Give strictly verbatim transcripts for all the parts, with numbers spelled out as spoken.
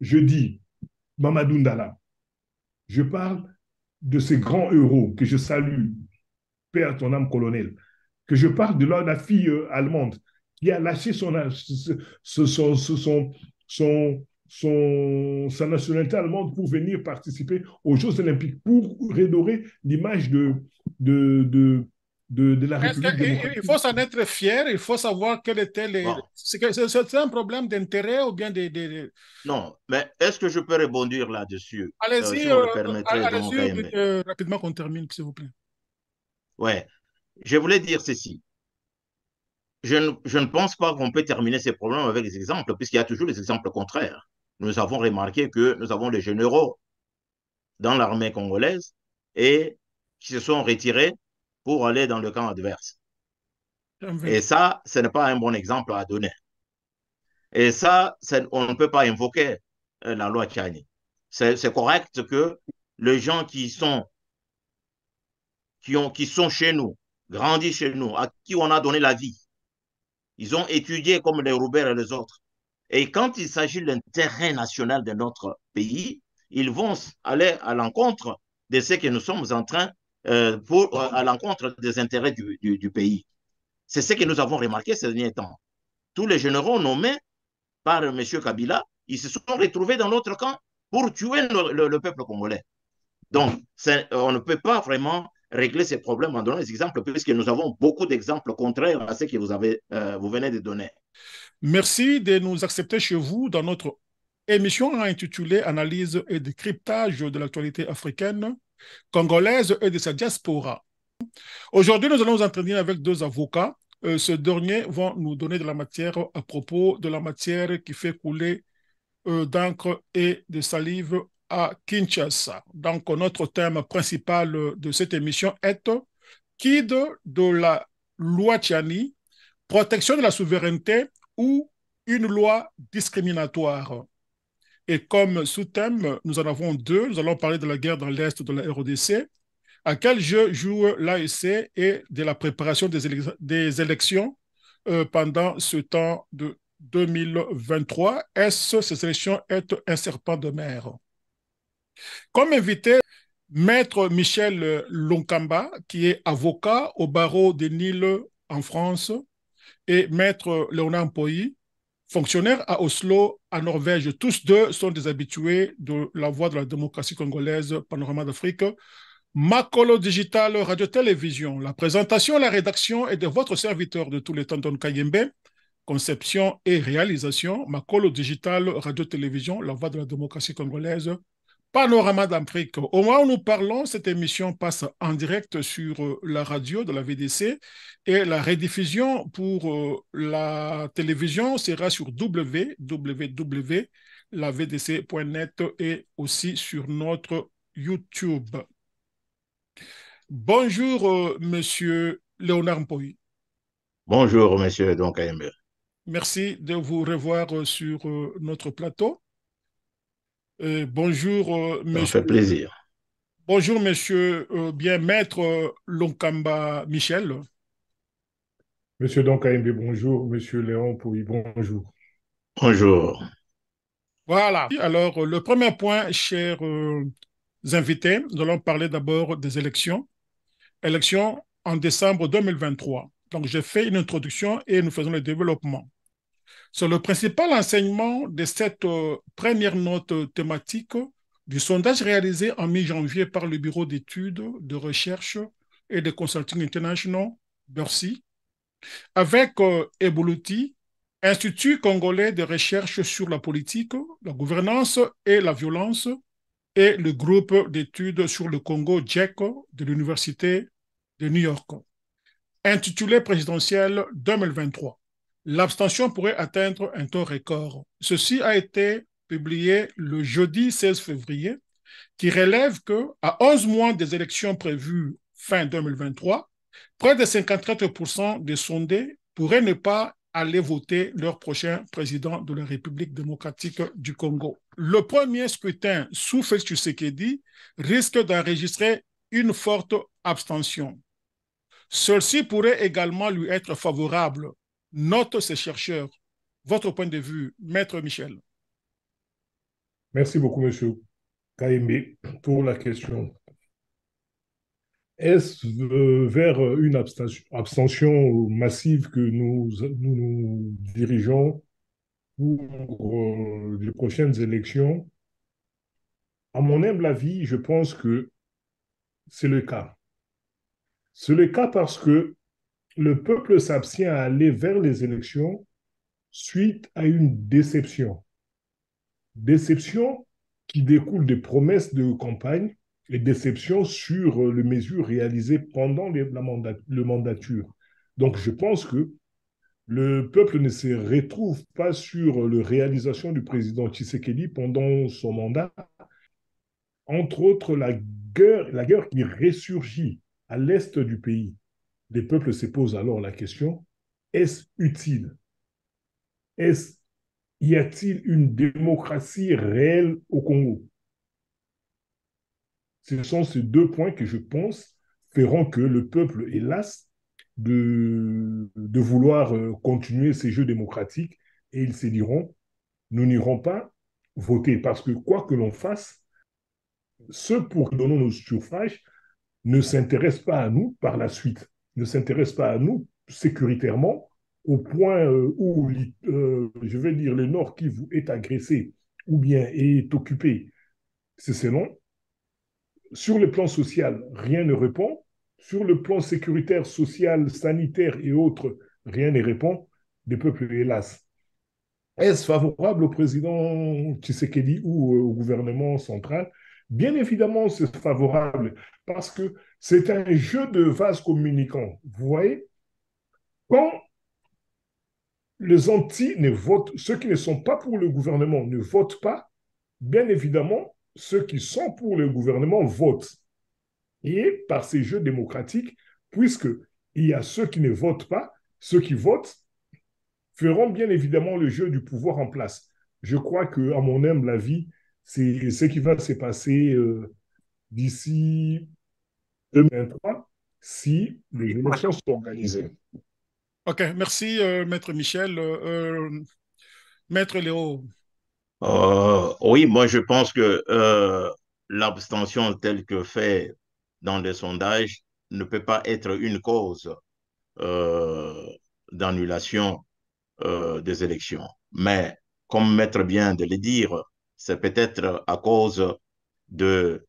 je dis Mamadou Ndala, je parle de ces grands héros que je salue, paix à ton âme, colonel, que je parle de la, la fille euh, allemande qui a lâché son, son, son, son, son, son, sa nationalité allemande pour venir participer aux Jeux Olympiques, pour redorer l'image de, de, de, de, de la Est-ce République qu'il démocratique. faut s'en être fier, il faut savoir quels étaient les... Bon, C'est que- c'est- c'est un problème d'intérêt ou bien des... des- des- non, mais est-ce que je peux rebondir là-dessus, euh, si Allez-y, vous euh, le permettrez, donc, allez-y Kaimbe? euh, rapidement qu'on termine, s'il vous plaît. Ouais, je voulais dire ceci. Je ne, je ne pense pas qu'on peut terminer ces problèmes avec des exemples, puisqu'il y a toujours des exemples contraires. Nous avons remarqué que nous avons des généraux dans l'armée congolaise et qui se sont retirés pour aller dans le camp adverse. Et M vingt-trois. ça, ce n'est pas un bon exemple à donner. Et ça, on ne peut pas invoquer euh, la loi Tchani. C'est correct que les gens qui sont, qui, ont, qui sont chez nous, grandis chez nous, à qui on a donné la vie, ils ont étudié comme les Robert et les autres. Et quand il s'agit de l'intérêt national de notre pays, ils vont aller à l'encontre de ce que nous sommes en train, euh, pour, euh, à l'encontre des intérêts du, du, du pays. C'est ce que nous avons remarqué ces derniers temps. Tous les généraux nommés par M. Kabila, ils se sont retrouvés dans notre camp pour tuer le, le, le peuple congolais. Donc, on ne peut pas vraiment régler ces problèmes en donnant des exemples, puisque nous avons beaucoup d'exemples contraires à ce que vous, avez, euh, vous venez de donner. Merci de nous accepter chez vous dans notre émission intitulée Analyse et décryptage de l'actualité africaine, congolaise et de sa diaspora. Aujourd'hui, nous allons nous entretenir avec deux avocats. Euh, ce dernier vont nous donner de la matière à propos de la matière qui fait couler euh, d'encre et de salive à Kinshasa. Donc, notre thème principal de cette émission est Guide de la loi Tchani, protection de la souveraineté ou une loi discriminatoire. Et comme sous-thème, nous en avons deux. Nous allons parler de la guerre dans l'Est de la R D C, à quel jeu joue l'A E C et de la préparation des, élec des élections euh, pendant ce temps de deux mille vingt-trois. Est-ce que ces élections est un serpent de mer? Comme invité, Maître Michel Lonkamba, qui est avocat au barreau de Nîmes en France, et Maître Léonard Mpoyi, fonctionnaire à Oslo, en Norvège. Tous deux sont des habitués de la voix de la démocratie congolaise, Panorama d'Afrique. Makolo Digital Radio-Télévision. La présentation et la rédaction est de votre serviteur de tous les temps, Don Kayembe. Conception et réalisation, Makolo Digital Radio-Télévision, la voix de la démocratie congolaise. Panorama d'Afrique. Au moment où nous parlons, cette émission passe en direct sur la radio de la V D C et la rediffusion pour la télévision sera sur w w w point la v d c point net et aussi sur notre YouTube. Bonjour, euh, monsieur Léonard Mpoyi. Bonjour, monsieur donc Kaimbe. Merci de vous revoir euh, sur euh, notre plateau. Euh, bonjour, euh, Ça me fait monsieur. plaisir. Bonjour, monsieur, euh, bien maître euh, Lonkamba Michel. Monsieur Donkaïmbe, bonjour. Monsieur Léon Pouy, bonjour. Bonjour. Voilà. Alors, le premier point, chers euh, invités, nous allons parler d'abord des élections. Élections en décembre deux mille vingt-trois. Donc, j'ai fait une introduction et nous faisons le développement. Sur le principal enseignement de cette euh, première note thématique du sondage réalisé en mi-janvier par le Bureau d'études, de recherche et de consulting international, Bercy, avec euh, Evoluti, Institut congolais de recherche sur la politique, la gouvernance et la violence, et le groupe d'études sur le Congo, J E C, de l'Université de New York. Intitulé présidentiel deux mille vingt-trois. L'abstention pourrait atteindre un taux record. Ceci a été publié le jeudi seize février, qui relève que, à onze mois des élections prévues fin deux mille vingt-trois, près de cinquante-quatre pour cent des sondés pourraient ne pas aller voter leur prochain président de la République démocratique du Congo. Le premier scrutin sous Félix Tshisekedi risque d'enregistrer une forte abstention. Celle-ci pourrait également lui être favorable, notent ces chercheurs. Votre point de vue, Maître Michel. Merci beaucoup, Monsieur Kaimé, pour la question. Est-ce euh, vers une abstention, abstention massive que nous nous, nous dirigeons pour euh, les prochaines élections? À mon humble avis, je pense que c'est le cas. C'est le cas parce que le peuple s'abstient à aller vers les élections suite à une déception. Déception qui découle des promesses de campagne et déception sur les mesures réalisées pendant les, la mandat, le mandature. Donc, je pense que le peuple ne se retrouve pas sur la réalisation du président Tshisekedi pendant son mandat, entre autres la guerre, la guerre qui ressurgit à l'est du pays. Les peuples se posent alors la question, est-ce utile? Est-ce, y a-t-il une démocratie réelle au Congo? Ce sont ces deux points que je pense feront que le peuple, hélas, de, de vouloir euh, continuer ces jeux démocratiques et ils se diront, nous n'irons pas voter parce que quoi que l'on fasse, ceux pour qui nous donnons nos suffrages ne s'intéressent pas à nous par la suite, ne s'intéressent pas à nous sécuritairement au point euh, où, euh, je vais dire, le Nord Kivu est agressé ou bien est occupé. C'est selon. Sur le plan social, rien ne répond. Sur le plan sécuritaire, social, sanitaire et autres, rien ne répond. Des peuples, hélas. Est-ce favorable au président Tshisekedi ou au gouvernement central? Bien évidemment, c'est favorable parce que c'est un jeu de vase communicant. Vous voyez, quand les anti ne votent, ceux qui ne sont pas pour le gouvernement ne votent pas, bien évidemment, ceux qui sont pour le gouvernement votent. Et par ces jeux démocratiques, puisqu'il y a ceux qui ne votent pas, ceux qui votent feront bien évidemment le jeu du pouvoir en place. Je crois que, à mon humble avis, c'est ce qui va se passer euh, d'ici deux mille vingt-trois si les élections sont organisées. Ok, merci, euh, Maître Michel. Euh, euh, Maître Léo. Euh, oui, moi je pense que euh, l'abstention telle que fait dans les sondages ne peut pas être une cause euh, d'annulation euh, des élections. Mais comme Maître vient de le dire, c'est peut-être à cause de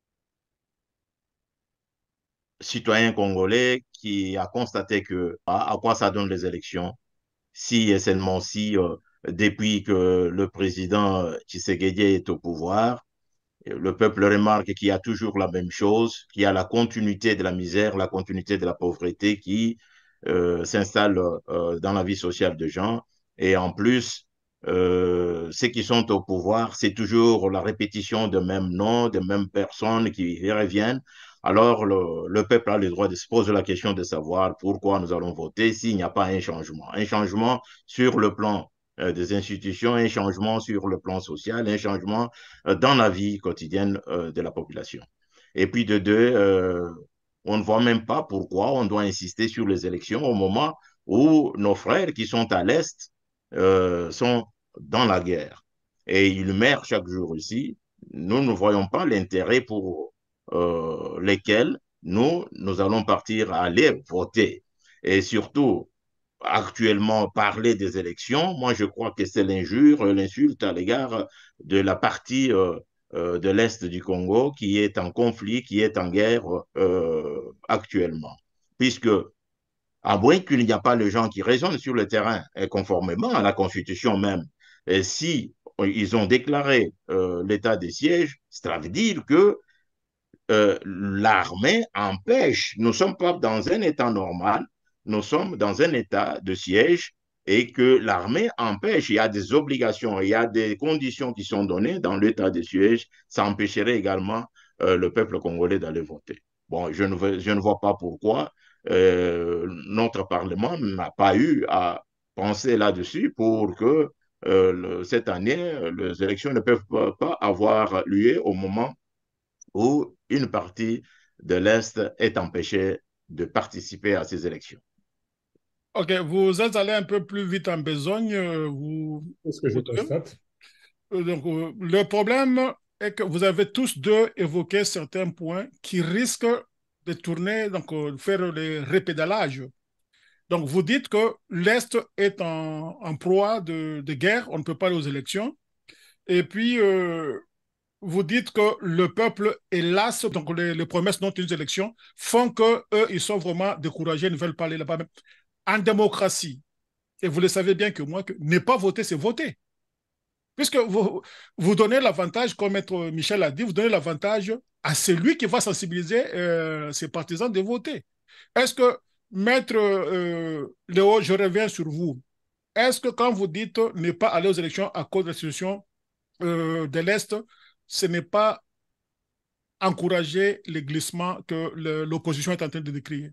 citoyens congolais qui a constaté que à, à quoi ça donne les élections, si et seulement si euh, depuis que le président Tshisekedi est au pouvoir, le peuple remarque qu'il y a toujours la même chose, qu'il y a la continuité de la misère, la continuité de la pauvreté qui euh, s'installe euh, dans la vie sociale des gens. Et en plus, euh, ceux qui sont au pouvoir, c'est toujours la répétition de mêmes noms, de mêmes personnes qui reviennent. Alors, le, le peuple a le droit de se poser la question de savoir pourquoi nous allons voter s'il n'y a pas un changement. Un changement sur le plan euh, des institutions, un changement sur le plan social, un changement euh, dans la vie quotidienne euh, de la population. Et puis de deux, euh, on ne voit même pas pourquoi on doit insister sur les élections au moment où nos frères qui sont à l'Est euh, sont dans la guerre. Et ils meurent chaque jour ici. Nous ne voyons pas l'intérêt pour euh, lesquels nous, nous allons partir aller voter. Et surtout, actuellement parler des élections, moi je crois que c'est l'injure, l'insulte à l'égard de la partie euh, euh, de l'Est du Congo qui est en conflit, qui est en guerre euh, actuellement. Puisque, à moins qu'il n'y a pas de gens qui raisonnent sur le terrain, et conformément à la Constitution même, et si ils ont déclaré euh, l'état de siège, cela veut dire que euh, l'armée empêche, nous ne sommes pas dans un état normal, nous sommes dans un état de siège et que l'armée empêche, il y a des obligations, il y a des conditions qui sont données dans l'état de siège, ça empêcherait également euh, le peuple congolais d'aller voter. Bon, je ne, veux, je ne vois pas pourquoi euh, notre Parlement n'a pas eu à penser là-dessus pour que euh, le, cette année, les élections ne peuvent pas, pas avoir lieu au moment où une partie de l'Est est empêchée de participer à ces élections. Ok, vous êtes allé un peu plus vite en besogne. euh, Vous, C'est ce que je vous constate. donc, euh, le problème est que vous avez tous deux évoqué certains points qui risquent de tourner, donc euh, faire le répédalage. Donc, vous dites que l'Est est en, en proie de, de guerre, on ne peut pas aller aux élections. Et puis, euh, vous dites que le peuple est las, donc les, les promesses non tenues aux élections font qu'eux, ils sont vraiment découragés, ils ne veulent pas aller là-bas. En démocratie, et vous le savez bien que moi, que ne pas voter, c'est voter. Puisque vous, vous donnez l'avantage, comme Maître Michel a dit, vous donnez l'avantage à celui qui va sensibiliser euh, ses partisans de voter. Est-ce que, Maître euh, Léo, je reviens sur vous. Est-ce que quand vous dites ne pas aller aux élections à cause de la situation euh, de l'Est, ce n'est pas encourager les glissements que l'opposition est en train de décrire?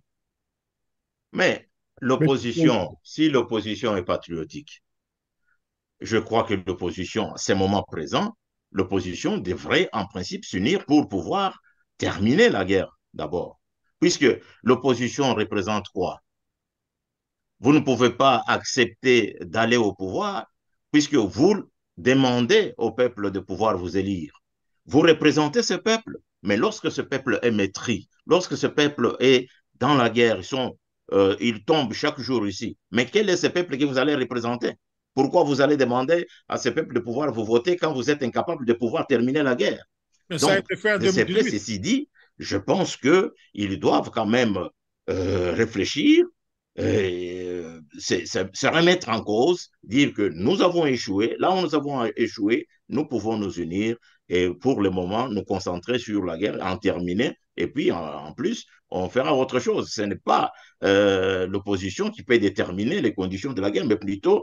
Mais l'opposition, si l'opposition est patriotique, je crois que l'opposition, à ces moments présents, l'opposition devrait en principe s'unir pour pouvoir terminer la guerre d'abord. Puisque l'opposition représente quoi? Vous ne pouvez pas accepter d'aller au pouvoir puisque vous demandez au peuple de pouvoir vous élire. Vous représentez ce peuple, mais lorsque ce peuple est maîtris, lorsque ce peuple est dans la guerre, ils, sont, euh, ils tombent chaque jour ici. Mais quel est ce peuple que vous allez représenter? Pourquoi vous allez demander à ce peuple de pouvoir vous voter quand vous êtes incapable de pouvoir terminer la guerre? Mais ça a Donc, été fait en de ce fait, deux mille dix-huit. ceci dit, je pense qu'ils doivent quand même euh, réfléchir, euh, se remettre en cause, dire que nous avons échoué, là où nous avons échoué, nous pouvons nous unir et pour le moment nous concentrer sur la guerre, en terminer, et puis en, en plus, on fera autre chose. Ce n'est pas euh, l'opposition qui peut déterminer les conditions de la guerre, mais plutôt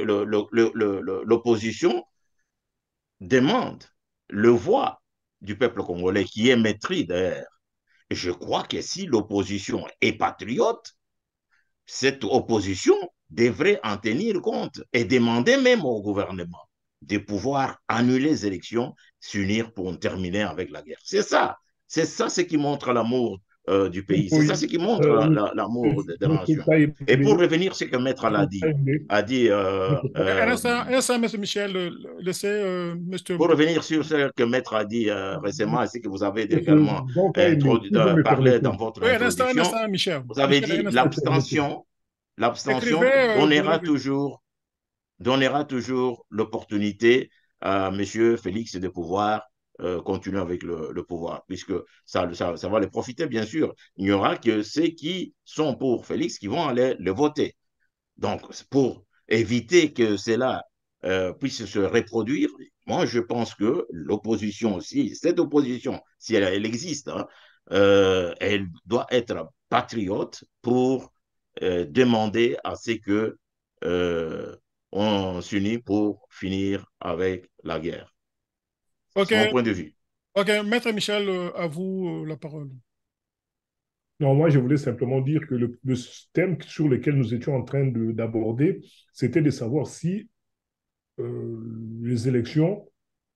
l'opposition demande le voix du peuple congolais qui est maîtris d'ailleurs. Je crois que si l'opposition est patriote, cette opposition devrait en tenir compte et demander même au gouvernement de pouvoir annuler les élections, s'unir pour terminer avec la guerre. C'est ça. C'est ça ce qui montre l'amour euh, du pays. C'est Oui, ça ce qui montre euh, l'amour de, de la nation. aimé, Et pour revenir sur ce que Maître l'a dit, a dit euh, Un euh, instant, un instant, M. Michel, laissez euh, M. pour revenir sur ce que Maître a dit euh, récemment et ce que vous avez également donc, aimé, si vous euh, me parlé dans permettez. votre Oui, un instant, un introduction, instant, Michel. vous avez Michel, dit un instant. l'abstention, l'abstention Écrivez, euh, donnera toujours, donnera toujours l'opportunité à M. Félix de pouvoir euh, continuer avec le, le pouvoir, puisque ça, ça, ça va les profiter, bien sûr. Il n'y aura que ceux qui sont pour Félix qui vont aller le voter. Donc, pour éviter que cela euh, puisse se reproduire, moi, je pense que l'opposition aussi, cette opposition, si elle, elle existe, hein, euh, elle doit être patriote pour euh, demander à ce que euh, on s'unit pour finir avec la guerre. OK. C'est mon point de vue. OK, Maître Michel, euh, à vous euh, la parole. Non, moi, je voulais simplement dire que le, le thème sur lequel nous étions en train d'aborder, c'était de savoir si euh, les élections,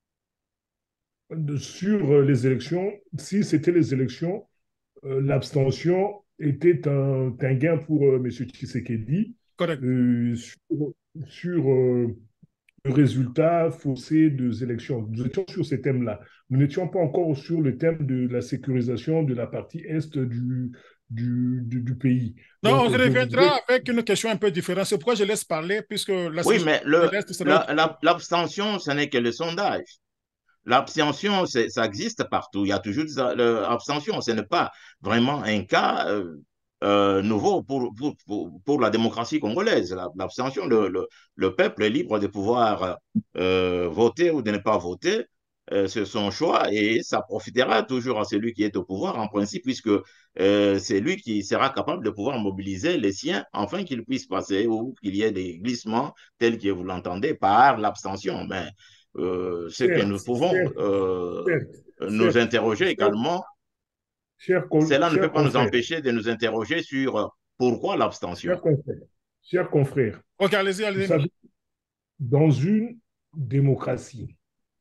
de, sur les élections, si c'était les élections, euh, l'abstention était un, un gain pour euh, M. Tshisekedi Correct. euh, sur, sur euh, le résultat faussé des élections. Nous étions sur ces thèmes-là. Nous n'étions pas encore sur le thème de la sécurisation de la partie est du, du, du, du pays. Non, Donc, on je reviendra voudrais... avec une question un peu différente. C'est pourquoi je laisse parler, puisque la Oui, situation mais de l'Est sera autre. l'abstention, ce n'est que le sondage. L'abstention, ça existe partout. Il y a toujours l'abstention. Ce n'est pas vraiment un cas euh, euh, nouveau pour, pour, pour, pour, la démocratie congolaise. L'abstention, le, le, le peuple est libre de pouvoir euh, voter ou de ne pas voter. Euh, c'est son choix et ça profitera toujours à celui qui est au pouvoir en principe, puisque euh, c'est lui qui sera capable de pouvoir mobiliser les siens afin qu'il puisse passer ou qu'il y ait des glissements tels que vous l'entendez par l'abstention. Mais euh, ce que nous Certes, pouvons certes, euh, certes, nous certes. interroger Cher, également, cher, cela ne cher peut pas nous confrère, empêcher de nous interroger sur pourquoi cher l'abstention. confrère, cher confrère, OK, allez-y, vous allez-y. savez, dans une démocratie,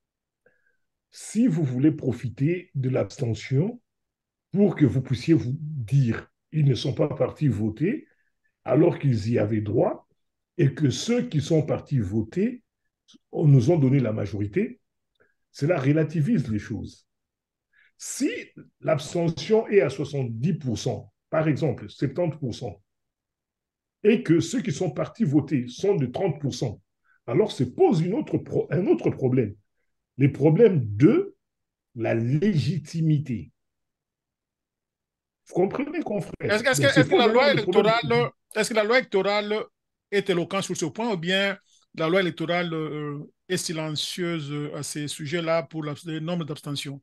si vous voulez profiter de l'abstention pour que vous puissiez vous dire ils ne sont pas partis voter alors qu'ils y avaient droit et que ceux qui sont partis voter nous ont donné la majorité, cela relativise les choses. Si l'abstention est à soixante-dix pour cent, par exemple, soixante-dix pour cent, et que ceux qui sont partis voter sont de trente pour cent, alors se pose une autre pro un autre problème. Les problèmes de la légitimité. Vous comprenez, confrère? Est-ce que, est que, est que, la loi électorale, est-ce que la loi électorale est éloquente sur ce point ou bien la loi électorale euh, est silencieuse à ces sujets-là pour le nombre d'abstentions?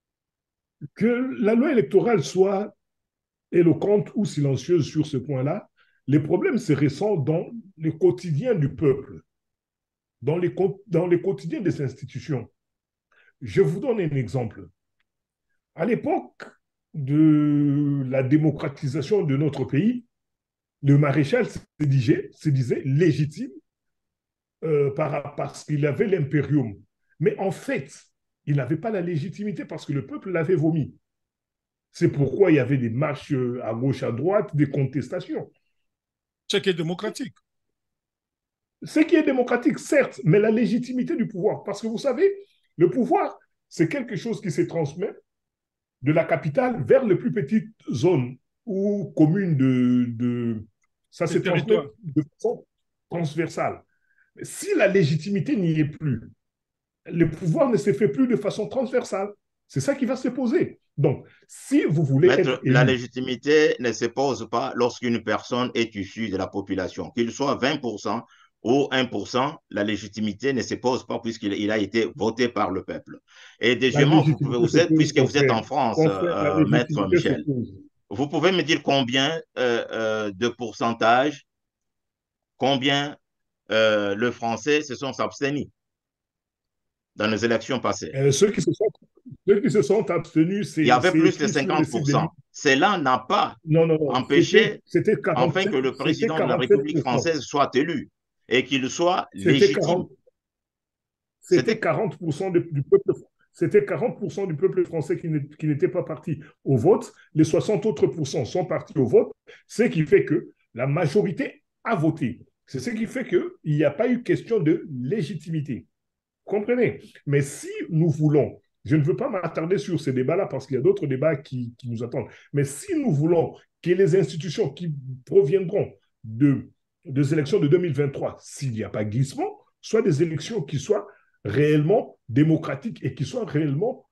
Que la loi électorale soit éloquente ou silencieuse sur ce point-là, les problèmes se ressentent dans le quotidien du peuple, dans les, dans les quotidiens des institutions. Je vous donne un exemple. À l'époque de la démocratisation de notre pays, le maréchal se disait, se disait légitime euh, par, parce qu'il avait l'impérium. Mais en fait, il n'avait pas la légitimité parce que le peuple l'avait vomi. C'est pourquoi il y avait des marches à gauche, à droite, des contestations. Ce qui est démocratique. Ce qui est démocratique, certes, mais la légitimité du pouvoir. Parce que vous savez, le pouvoir, c'est quelque chose qui se transmet de la capitale vers les plus petites zones ou communes de... de ça se transmet de façon transversale. Mais si la légitimité n'y est plus, le pouvoir ne se fait plus de façon transversale. C'est ça qui va se poser. Donc, si vous voulez Maître, être élu, la légitimité ne se pose pas lorsqu'une personne est issue de la population. Qu'il soit vingt pour cent ou un pour cent, la légitimité ne se pose pas puisqu'il a été voté par le peuple. Et deuxièmement, vous pouvez, vous êtes, puisque vous êtes en France, euh, Maître Michel, vous pouvez me dire combien euh, euh, de pourcentage, combien euh, le Français se sont abstenus dans les élections passées? Euh, ceux, qui se sont, ceux qui se sont abstenus, c'est... Il y avait plus de cinquante pour cent. Cela n'a pas non, non, non. empêché c'était quarante-sept, enfin que le président de la République française soit élu et qu'il soit légitime. C'était quarante pour cent du peuple C'était quarante pour cent du peuple français qui n'était pas parti au vote. Les soixante autres pourcents sont partis au vote, ce qui fait que la majorité a voté. C'est ce qui fait qu'il n'y a pas eu question de légitimité. Vous comprenez? Mais si nous voulons, je ne veux pas m'attarder sur ces débats-là parce qu'il y a d'autres débats qui, qui nous attendent, mais si nous voulons que les institutions qui proviendront de, des élections de deux mille vingt-trois, s'il n'y a pas glissement, soient des élections qui soient réellement démocratiques et qui soient réellement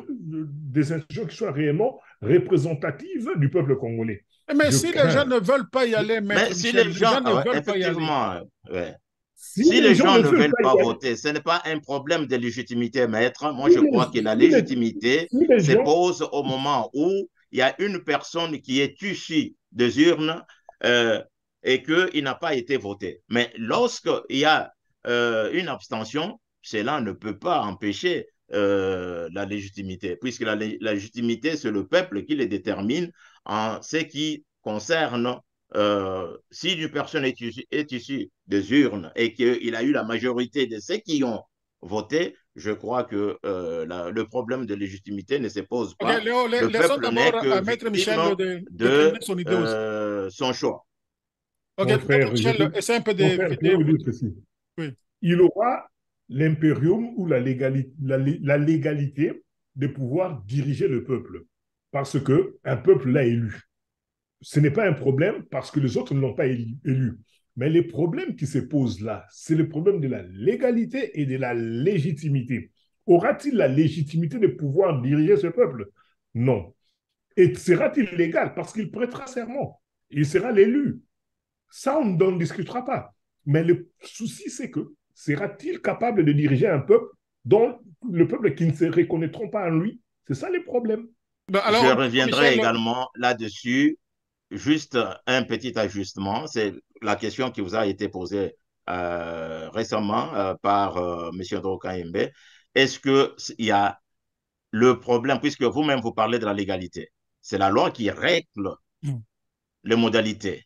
des institutions qui soient réellement représentatives du peuple congolais. Mais je si crains... les gens ne veulent pas y aller, Maître mais si Michel, les gens, les gens ne ouais, veulent pas y aller. Ouais. Si, si les, les gens, gens ne veulent, veulent pas, pas voter, ce n'est pas un problème de légitimité, maître. Moi, si je les, crois que la si légitimité les, si se gens... pose au moment où il y a une personne qui est issue des urnes euh, et qu'il n'a pas été voté. Mais lorsqu'il y a euh, une abstention, cela ne peut pas empêcher euh, la légitimité, puisque la, la légitimité, c'est le peuple qui les détermine en ce qui concerne Euh, si une personne est issue, est issue des urnes et qu'il a eu la majorité de ceux qui ont voté, je crois que euh, la, le problème de légitimité ne se pose pas. Okay, Léo, le peuple n'est que victime Michel de, de, de son, euh, son choix. Ok, mon frère, Michel, je, essaie un peu de... frère, de, de, de ceci. Oui. Il aura l'impérium ou la légalité, la, la légalité de pouvoir diriger le peuple parce qu'un peuple l'a élu. Ce n'est pas un problème parce que les autres ne l'ont pas élu. Mais les problèmes qui se posent là, c'est le problème de la légalité et de la légitimité. Aura-t-il la légitimité de pouvoir diriger ce peuple? Non. Et sera-t-il légal? Parce qu'il prêtera serment. Il sera l'élu. Ça, on n'en discutera pas. Mais le souci, c'est que sera-t-il capable de diriger un peuple dont le peuple qui ne se reconnaîtront pas en lui? C'est ça le problème. Ben alors, je reviendrai Michel... également là-dessus. Juste un petit ajustement, c'est la question qui vous a été posée euh, récemment euh, par euh, M. Ndroka-Yembe. Est-ce qu'il y a le problème, puisque vous-même vous parlez de la légalité, c'est la loi qui règle mmh. les modalités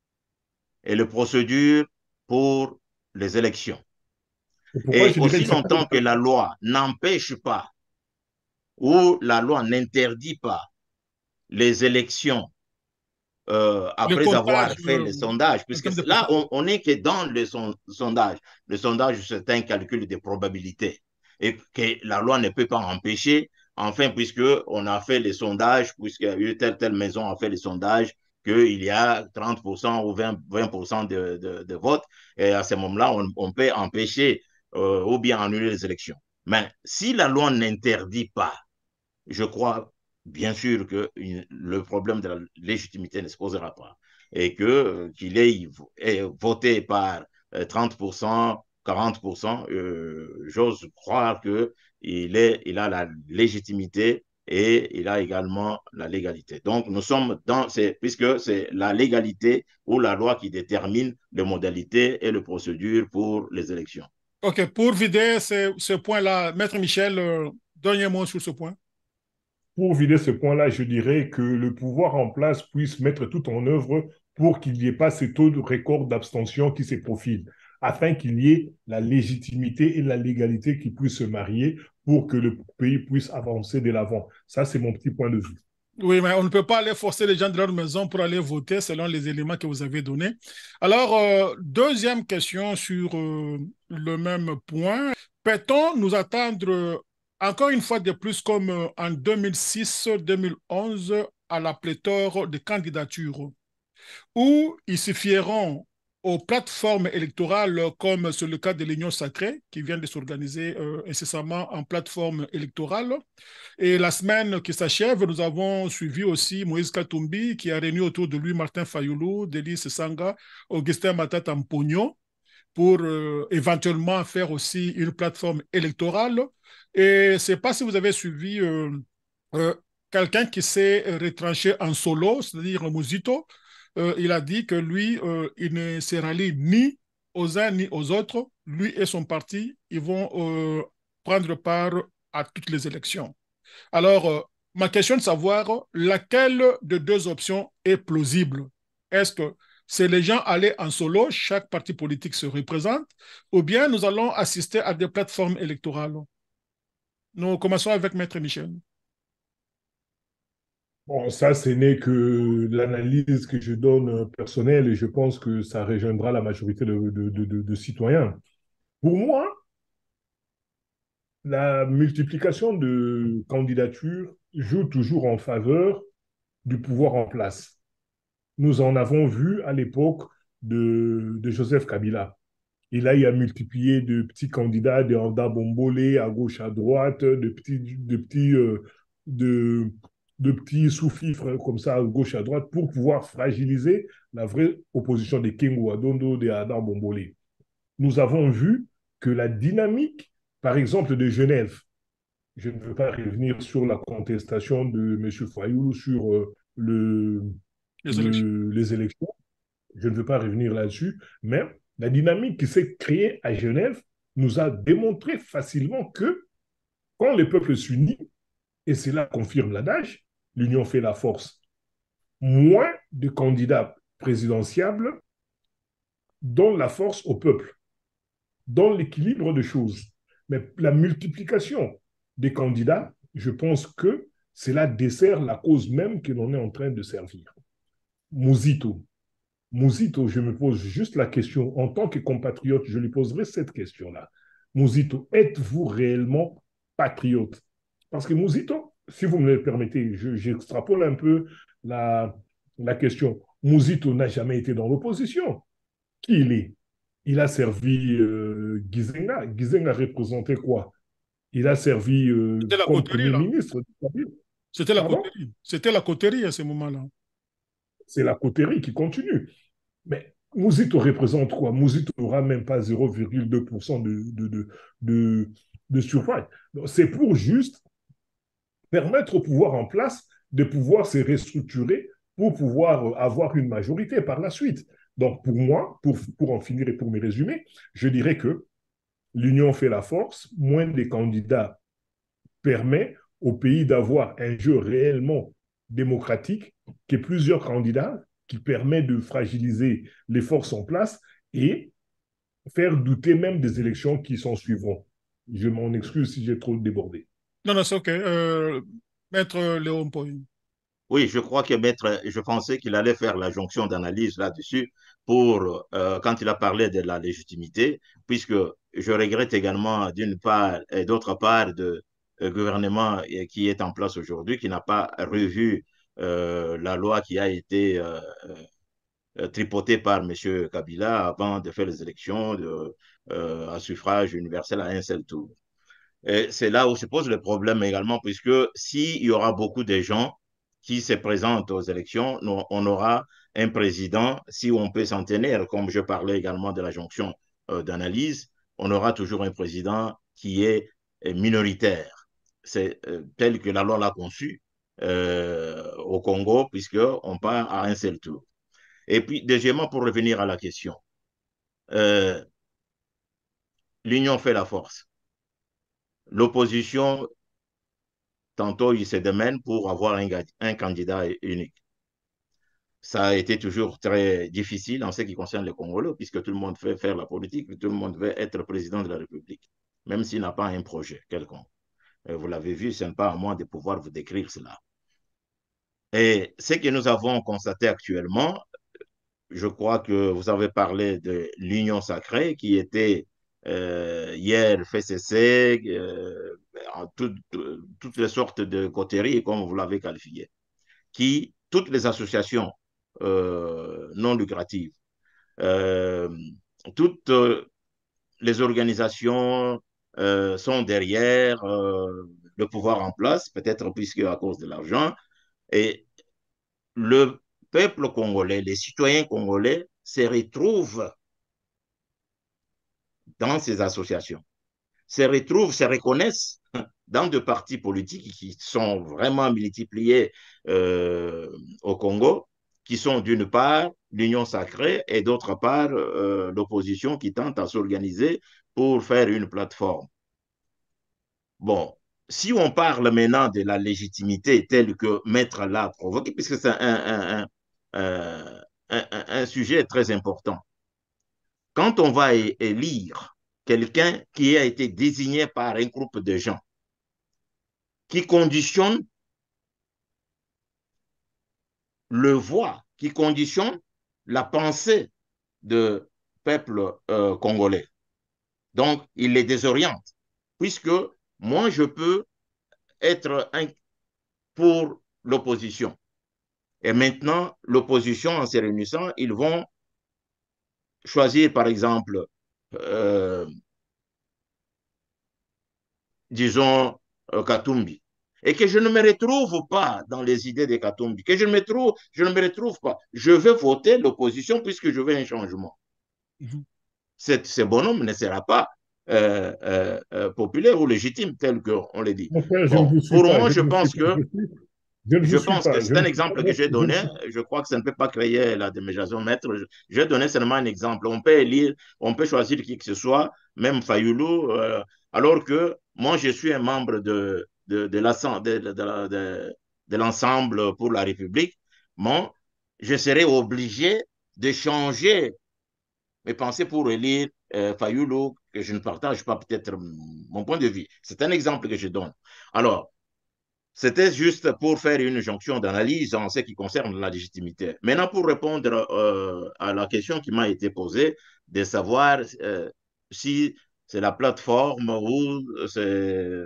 et les procédures pour les élections. Et, et aussi longtemps que la loi n'empêche pas ou la loi n'interdit pas les élections euh, Le après avoir comptage, fait euh, les sondages, en puisque termes de là, pourcentage. on n'est que dans le son, sondage. Le sondage, c'est un calcul de probabilité et que la loi ne peut pas empêcher. Enfin, puisque on a fait les sondages, puisque telle telle maison a fait les sondages, qu'il y a trente pour cent ou vingt, vingt pour cent de, de, de votes, et à ce moment-là, on, on peut empêcher euh, ou bien annuler les élections. Mais si la loi n'interdit pas, je crois bien sûr que une, le problème de la légitimité ne se posera pas et que euh, qu'il ait, ait voté par euh, trente pour cent, quarante pour cent, euh, j'ose croire que il, est, il a la légitimité et il a également la légalité. Donc nous sommes dans, puisque c'est la légalité ou la loi qui détermine les modalités et les procédures pour les élections. OK, pour vider ce, ce point-là, Maître Michel, euh, dernier mot sur ce point. Pour vider ce point-là, je dirais que le pouvoir en place puisse mettre tout en œuvre pour qu'il n'y ait pas ce taux de record d'abstention qui se profile, afin qu'il y ait la légitimité et la légalité qui puissent se marier pour que le pays puisse avancer de l'avant. Ça, c'est mon petit point de vue. Oui, mais on ne peut pas aller forcer les gens de leur maison pour aller voter selon les éléments que vous avez donnés. Alors, euh, deuxième question sur euh, le même point. Peut-on nous attendre euh, encore une fois de plus comme euh, en deux mille six deux mille onze à la pléthore de candidatures où ils se fieront aux plateformes électorales comme c'est le cas de l'Union sacrée qui vient de s'organiser euh, incessamment en plateforme électorale. Et la semaine qui s'achève, nous avons suivi aussi Moïse Katumbi qui a réuni autour de lui Martin Fayoulou, Delis Sanga, Augustin Matata Mpogno pour euh, éventuellement faire aussi une plateforme électorale. Et je ne sais pas si vous avez suivi euh, euh, quelqu'un qui s'est retranché en solo, c'est-à-dire Muzito. Euh, il a dit que lui, euh, il ne se rallie ni aux uns ni aux autres. Lui et son parti, ils vont euh, prendre part à toutes les élections. Alors, euh, ma question est de savoir laquelle de deux options est plausible. Est-ce que c'est les gens aller en solo, chaque parti politique se représente, ou bien nous allons assister à des plateformes électorales? Nous commençons avec Maître Michel. Bon, ça, ce n'est que l'analyse que je donne euh, personnelle et je pense que ça rejoindra la majorité de, de, de, de, de citoyens. Pour moi, la multiplication de candidatures joue toujours en faveur du pouvoir en place. Nous en avons vu à l'époque de, de Joseph Kabila. Et là, il a multiplié de petits candidats, de Anda Bombolé à gauche, à droite, de petits, de petits, euh, de, de petits sous-fifres comme ça, à gauche, à droite, pour pouvoir fragiliser la vraie opposition de Kengo Adondo, de Ada Bombolé. Nous avons vu que la dynamique, par exemple, de Genève, je ne veux pas revenir sur la contestation de M. Fayoulou sur euh, le, Les élections. le, les élections, je ne veux pas revenir là-dessus, mais la dynamique qui s'est créée à Genève nous a démontré facilement que quand le peuple s'unit, et cela confirme l'adage, l'union fait la force, moins de candidats présidentiables donnent la force au peuple, dans l'équilibre de choses. Mais la multiplication des candidats, je pense que cela dessert la cause même que l'on est en train de servir. Mouzito, Mouzito, je me pose juste la question, en tant que compatriote, je lui poserai cette question-là. Mouzito, êtes-vous réellement patriote? Parce que Mouzito, si vous me le permettez, j'extrapole un peu la, la question. Mouzito n'a jamais été dans l'opposition. Qui il est? Il a servi euh, Gizenga. Gizenga représentait quoi? Il a servi euh, C'était la comme coterie, Premier là. ministre. C'était la Pardon? coterie. C'était la coterie à ce moment-là. C'est la coterie qui continue. Mais Mouzito représente quoi? Mouzito n'aura même pas zéro virgule deux pour cent de, de, de, de, de suffrage. C'est pour juste permettre au pouvoir en place de pouvoir se restructurer pour pouvoir avoir une majorité par la suite. Donc, pour moi, pour, pour en finir et pour me résumer, je dirais que l'union fait la force, moins de candidats permet au pays d'avoir un jeu réellement démocratique que plusieurs candidats qui permet de fragiliser les forces en place et faire douter même des élections qui s'en suivront. Je m'en excuse si j'ai trop débordé. Non, non, c'est OK. Euh, Maître Léon Poy. Oui, je crois que maître, je pensais qu'il allait faire la jonction d'analyse là-dessus pour, euh, quand il a parlé de la légitimité, puisque je regrette également d'une part et d'autre part de euh, gouvernement euh, qui est en place aujourd'hui, qui n'a pas revu euh, la loi qui a été euh, euh, tripotée par M. Kabila avant de faire les élections de, euh, à suffrage universel à un seul tour. Et c'est là où se pose le problème également, puisque s'il y aura beaucoup de gens qui se présentent aux élections, nous, on aura un président, si on peut s'en tenir, comme je parlais également de la jonction euh, d'analyse, on aura toujours un président qui est minoritaire. C'est euh, tel que la loi l'a conçu euh, au Congo, puisqu'on part à un seul tour. Et puis, deuxièmement, pour revenir à la question, euh, l'union fait la force. L'opposition, tantôt, il se démène pour avoir un, un candidat unique. Ça a été toujours très difficile en ce qui concerne les Congolais, puisque tout le monde veut faire la politique, tout le monde veut être président de la République, même s'il n'a pas un projet quelconque. Vous l'avez vu, ce n'est pas à moi de pouvoir vous décrire cela. Et ce que nous avons constaté actuellement, je crois que vous avez parlé de l'union sacrée qui était euh, hier fait cesser euh, en tout, toutes les sortes de coteries, comme vous l'avez qualifié, qui, toutes les associations euh, non lucratives, euh, toutes les organisations euh, sont derrière euh, le pouvoir en place, peut-être puisque à cause de l'argent, et le peuple congolais, les citoyens congolais se retrouvent dans ces associations, se retrouvent, se reconnaissent dans des partis politiques qui sont vraiment multipliés euh, au Congo, qui sont d'une part l'Union sacrée et d'autre part euh, l'opposition qui tente à s'organiser pour faire une plateforme. Bon, si on parle maintenant de la légitimité telle que Maître l'a provoqué, puisque c'est un, un, un, un, un sujet très important, quand on va élire quelqu'un qui a été désigné par un groupe de gens qui conditionne le voix, qui conditionne la pensée du peuple euh, congolais. Donc, il les désoriente, puisque moi, je peux être un, pour l'opposition. Et maintenant, l'opposition, en se réunissant, ils vont choisir, par exemple, euh, disons, euh, Katumbi. Et que je ne me retrouve pas dans les idées de Katumbi, que je ne me, trouve, je ne me retrouve pas. Je veux voter l'opposition puisque je veux un changement. Mm-hmm. Cet, ce bonhomme ne sera pas euh, euh, euh, populaire ou légitime, tel qu'on le dit. Mon frère, je bon, ne vous suis pour pas. moi, Je, je pense pas, que je ne vous Je suis pense que pas. c'est un exemple que j'ai donné. Je... je crois que ça ne peut pas créer la déménagement maître. J'ai donné seulement un exemple. On peut élire, on peut choisir qui que ce soit, même Fayoulou, euh, alors que moi, je suis un membre de, de, de l'ensemble de, de, de, de l'ensemble pour la République. Moi, je serais obligé de changer mes pensées pour élire euh, Fayoulou, que je ne partage pas peut-être mon point de vue. C'est un exemple que je donne. Alors, c'était juste pour faire une jonction d'analyse en ce qui concerne la légitimité. Maintenant, pour répondre euh, à la question qui m'a été posée, de savoir euh, si c'est la plateforme ou c'est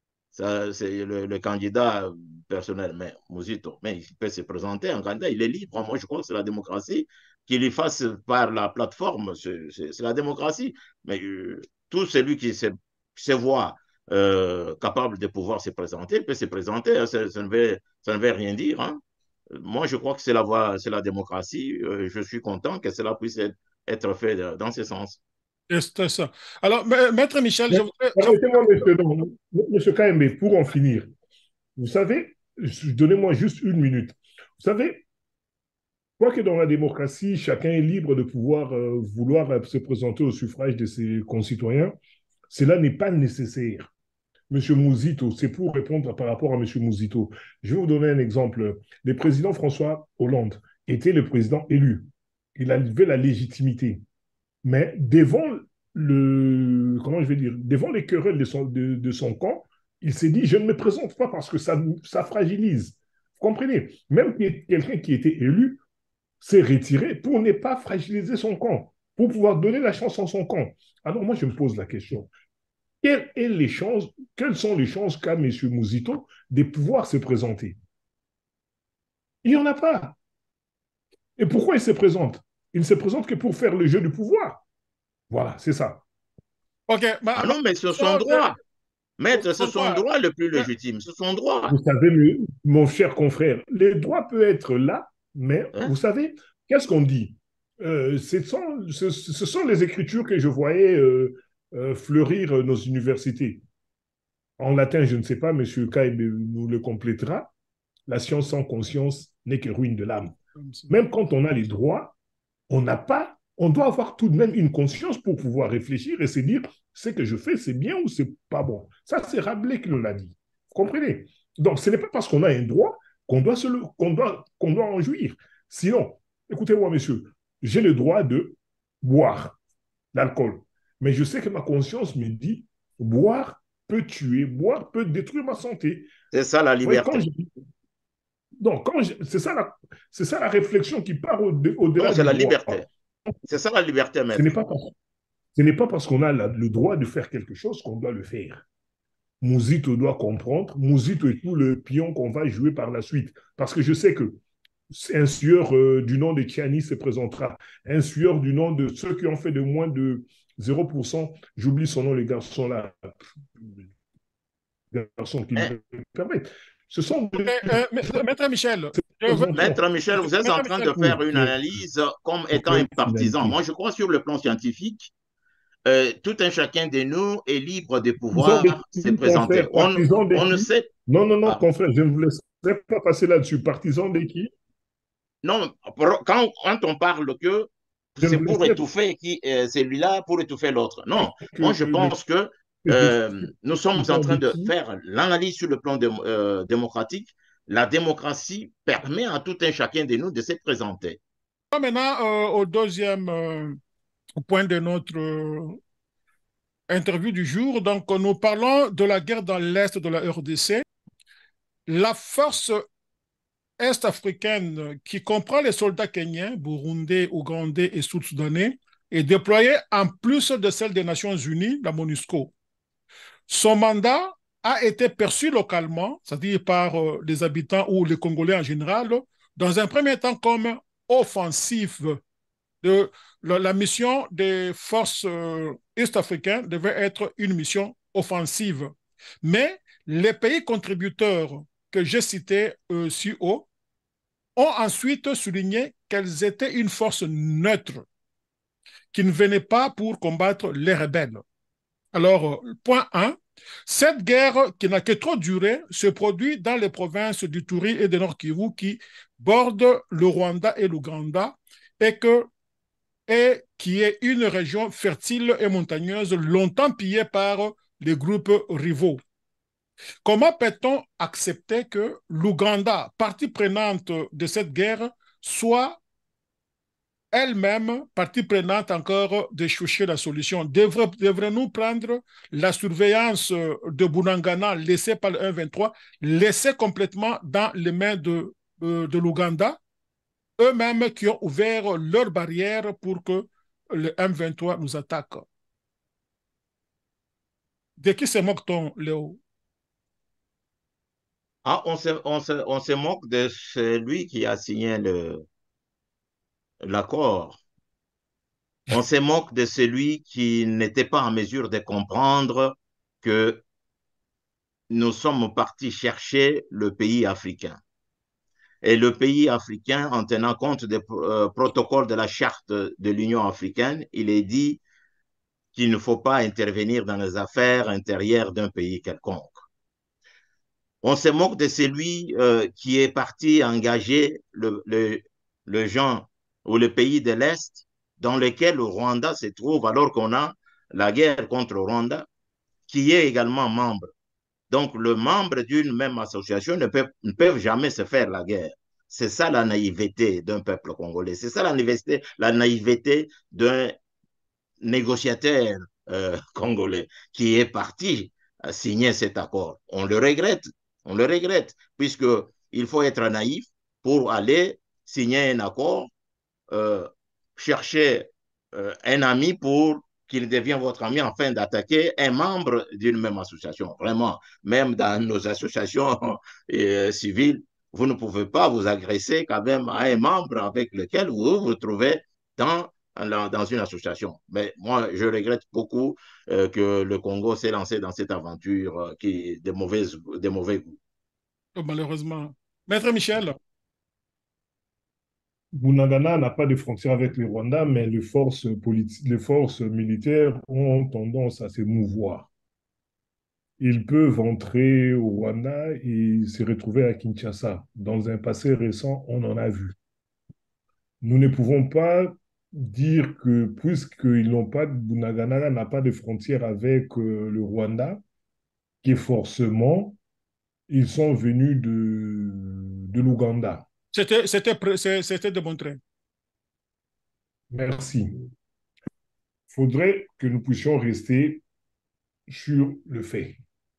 le, le candidat personnel, mais Mouzito, mais il peut se présenter en candidat, il est libre. Moi, je crois que c'est la démocratie. Qu'il y fasse par la plateforme, c'est la démocratie. Mais euh, tout celui qui se, se voit euh, capable de pouvoir se présenter, peut se présenter. Hein, ça, ça, ne veut, ça ne veut rien dire. Hein. Moi, je crois que c'est la voie, c'est la démocratie. Euh, je suis content que cela puisse être, être fait dans ce sens. C'est ça. Alors, Maître Michel, je voudrais... Permettez-moi, monsieur, monsieur K M B, pour en finir. Vous savez, donnez-moi juste une minute. Vous savez, quoi que dans la démocratie, chacun est libre de pouvoir euh, vouloir euh, se présenter au suffrage de ses concitoyens, cela n'est pas nécessaire. Monsieur Mouzito, c'est pour répondre par rapport à Monsieur Mouzito. Je vais vous donner un exemple. Le président François Hollande était le président élu. Il avait la légitimité. Mais devant le, comment je vais dire, devant les querelles de son, de, de son camp, il s'est dit, je ne me présente pas parce que ça, ça fragilise. comprenez? Même quelqu'un qui était élu s'est retiré pour ne pas fragiliser son camp, pour pouvoir donner la chance en son camp. Alors moi, je me pose la question. Quelles, est les chances, quelles sont les chances qu'a M. Mouzito de pouvoir se présenter? Il n'y en a pas. Et pourquoi il se présente? Il ne se présente que pour faire le jeu du pouvoir. Voilà, c'est ça. Ok, bah, Ah alors, non, mais c'est son droit. Maître, c'est son son droit. droit le plus légitime. C'est son droit. Vous savez, mon cher confrère, les droits peuvent être là, mais Hein? vous savez, qu'est-ce qu'on dit? Euh, ce, sont, ce, ce sont les écritures que je voyais euh, euh, fleurir nos universités. En latin, je ne sais pas, M. Kaib nous le complétera. La science sans conscience n'est que ruine de l'âme. Même quand on a les droits, on n'a pas, on doit avoir tout de même une conscience pour pouvoir réfléchir et se dire ce que je fais, c'est bien ou c'est pas bon. Ça, c'est Rabelais qui nous l'a dit. Vous comprenez? Donc, ce n'est pas parce qu'on a un droit qu'on doit, se le, qu'on doit, qu'on doit en jouir. Sinon, écoutez-moi, monsieur, j'ai le droit de boire l'alcool. Mais je sais que ma conscience me dit boire peut tuer, boire peut détruire ma santé. C'est ça la Vous voyez, quand liberté. je, donc, c'est ça, la, ça la réflexion qui part au-delà au Non, c'est du la droit. liberté. C'est ça la liberté, Ce maître. n'est pas parce, ce n'est pas parce qu'on a la, le droit de faire quelque chose qu'on doit le faire. Mouzito doit comprendre. Mouzito est tout le pion qu'on va jouer par la suite. Parce que je sais que un sueur euh, du nom de Tiani se présentera. Un sueur du nom de ceux qui ont fait de moins de zéro pour cent. J'oublie son nom, les garçons là. Les garçons qui Hein? me permettent. Ce sont Ok, euh, Maître Michel, je veux... Maître Michel, vous êtes Maître en train Michel, de faire une analyse comme étant un partisan. finalité. Moi, je crois sur le plan scientifique, euh, tout un chacun de nous est libre de Partisans pouvoir des se qui, présenter. confrère? On, Partisans des on ne qui? sait Non, non, non, pas. confrère, je ne vous laisserai pas passer là-dessus. Partisans des qui? Non, quand, quand on parle que Je ne c'est vous pour laisserai étouffer qui, euh, celui-là, pour étouffer l'autre. pas Non, que moi je les pense que que je euh, suis nous sommes en partisan train de de qui? faire l'analyse sur le plan de, euh, démocratique. La démocratie permet à tout un chacun de nous de se présenter. maintenant euh, au deuxième euh, point de notre euh, interview du jour. Donc, nous parlons de la guerre dans l'Est de la R D C. La force est-africaine qui comprend les soldats kenyans, burundais, ougandais et sud-soudanais est déployée en plus de celle des Nations Unies, la MONUSCO. Son mandat a été perçu localement, c'est-à-dire par euh, les habitants ou les Congolais en général, dans un premier temps comme offensif. De, la, la mission des forces euh, est-africaines devait être une mission offensive. Mais les pays contributeurs que j'ai cités euh, si haut ont ensuite souligné qu'elles étaient une force neutre qui ne venait pas pour combattre les rebelles. Alors, point un, cette guerre qui n'a que trop duré se produit dans les provinces du Touri et de Nord Kivu qui bordent le Rwanda et l'Ouganda et, que, et qui est une région fertile et montagneuse longtemps pillée par les groupes rivaux. Comment peut-on accepter que l'Ouganda, partie prenante de cette guerre, soit elle-même partie prenante encore de chercher la solution? Devra, devrait-nous prendre la surveillance de Bunagana laissée par le un vingt-trois, laissée complètement dans les mains de, de, de l'Ouganda, eux-mêmes qui ont ouvert leurs barrières pour que le M vingt-trois nous attaque? De qui se moque-t-on, Léo? Ah, on, se, on, se, on se moque de celui qui a signé l'accord. On se moque de celui qui n'était pas en mesure de comprendre que nous sommes partis chercher le pays africain. Et le pays africain, en tenant compte des euh, protocoles de la charte de l'Union africaine, il est dit qu'il ne faut pas intervenir dans les affaires intérieures d'un pays quelconque. On se moque de celui euh, qui est parti engager le, le, le gens ou le pays de l'Est dans lequel le Rwanda se trouve alors qu'on a la guerre contre le Rwanda, qui est également membre. Donc, le membre d'une même association ne peuvent, ne peuvent jamais se faire la guerre. C'est ça la naïveté d'un peuple congolais. C'est ça la naïveté, la naïveté d'un négociateur euh, congolais qui est parti signer cet accord. On le regrette, on le regrette, puisque il faut être naïf pour aller signer un accord, euh, chercher euh, un ami pour qu'il devienne votre ami afin d'attaquer un membre d'une même association. Vraiment, même dans nos associations euh, civiles, vous ne pouvez pas vous agresser quand même à un membre avec lequel vous vous trouvez dans, dans une association. Mais moi, je regrette beaucoup euh, que le Congo s'est lancé dans cette aventure euh, qui est de, mauvaise, de mauvais goût. Malheureusement. Maître Michel. Bunagana n'a pas de frontière avec le Rwanda, mais les forces, les forces militaires ont tendance à se mouvoir. Ils peuvent entrer au Rwanda et se retrouver à Kinshasa. Dans un passé récent, on en a vu. Nous ne pouvons pas dire que, puisqu'ils n'ont pas, Bunagana n'a pas de frontière avec euh, le Rwanda, que forcément, ils sont venus de, de l'Ouganda. C'était, c'était, c'était démontré. Merci. Il faudrait que nous puissions rester sur le fait.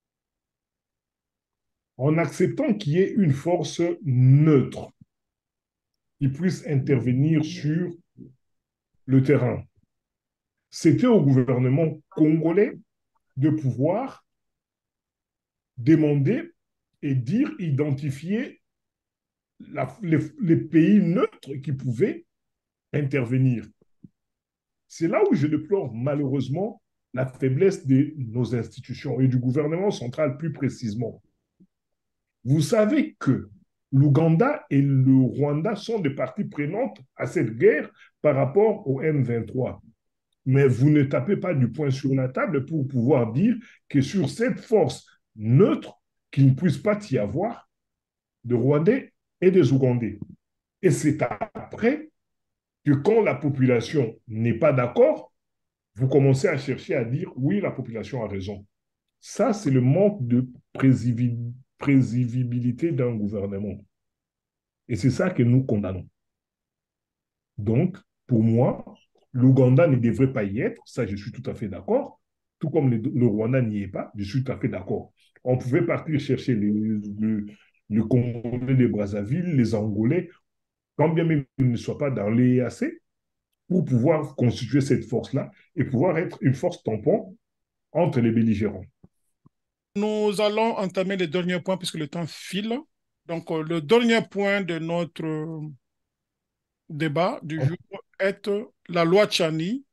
En acceptant qu'il y ait une force neutre qui puisse intervenir sur le terrain. C'était au gouvernement congolais de pouvoir demander et dire, identifier la, les, les pays neutres qui pouvaient intervenir. C'est là où je déplore malheureusement la faiblesse de nos institutions et du gouvernement central plus précisément. Vous savez que l'Ouganda et le Rwanda sont des parties prenantes à cette guerre par rapport au M vingt-trois. Mais vous ne tapez pas du poing sur la table pour pouvoir dire que sur cette force neutre, qu'il ne puisse pas y avoir de Rwandais et des Ougandais. Et c'est après que quand la population n'est pas d'accord, vous commencez à chercher à dire oui, la population a raison. Ça, c'est le manque de prévisibilité d'un gouvernement. Et c'est ça que nous condamnons. Donc, pour moi, l'Ouganda ne devrait pas y être, ça je suis tout à fait d'accord, tout comme le, le Rwanda n'y est pas, je suis tout à fait d'accord. On pouvait partir chercher les, le, le Congolais de Brazzaville, les Angolais, quand bien même ils ne soient pas dans l'E A C, pour pouvoir constituer cette force-là et pouvoir être une force tampon entre les belligérants. Nous allons entamer le dernier point puisque le temps file. Donc, euh, le dernier point de notre euh, débat du jour est la loi Tchani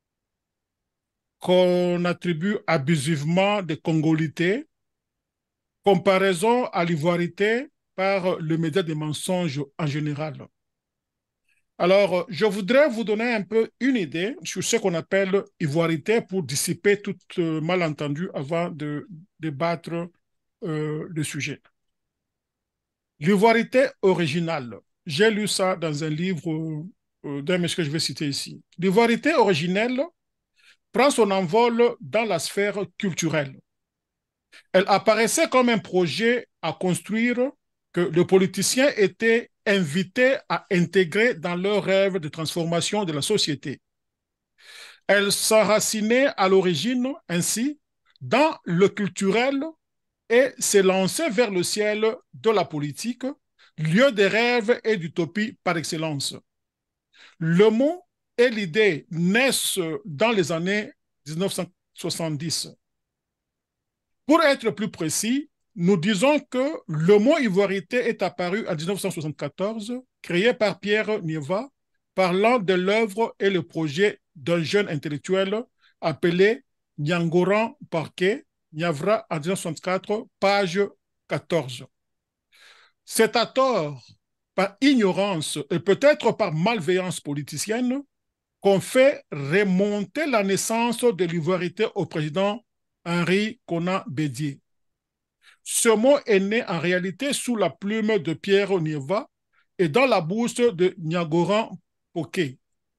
qu'on attribue abusivement des congolités, comparaison à l'ivoirité par le média des mensonges en général. Alors, je voudrais vous donner un peu une idée sur ce qu'on appelle ivoirité pour dissiper tout euh, malentendu avant de débattre euh, le sujet. L'ivoirité originale, j'ai lu ça dans un livre euh, d'un monsieur que je vais citer ici. L'ivoirité originelle prend son envol dans la sphère culturelle. Elle apparaissait comme un projet à construire que les politiciens étaient invités à intégrer dans leur rêve de transformation de la société. Elle s'enracinait à l'origine, ainsi, dans le culturel et s'élançait vers le ciel de la politique, lieu de rêve et d'utopie par excellence. Le mot et l'idée naissent dans les années mille neuf cent soixante-dix. Pour être plus précis, nous disons que le mot ivoirité est apparu en mille neuf cent soixante-quatorze, créé par Pierre Nieva, parlant de l'œuvre et le projet d'un jeune intellectuel appelé Nyangoran Parquet, Niavra en mille neuf cent soixante-quatre, page quatorze. C'est à tort, par ignorance et peut-être par malveillance politicienne, qu'on fait remonter la naissance de l'ivoirité au président Henri Konan Bédié. Ce mot est né en réalité sous la plume de Pierre Nieva et dans la bouche de Nyangoran Parquet.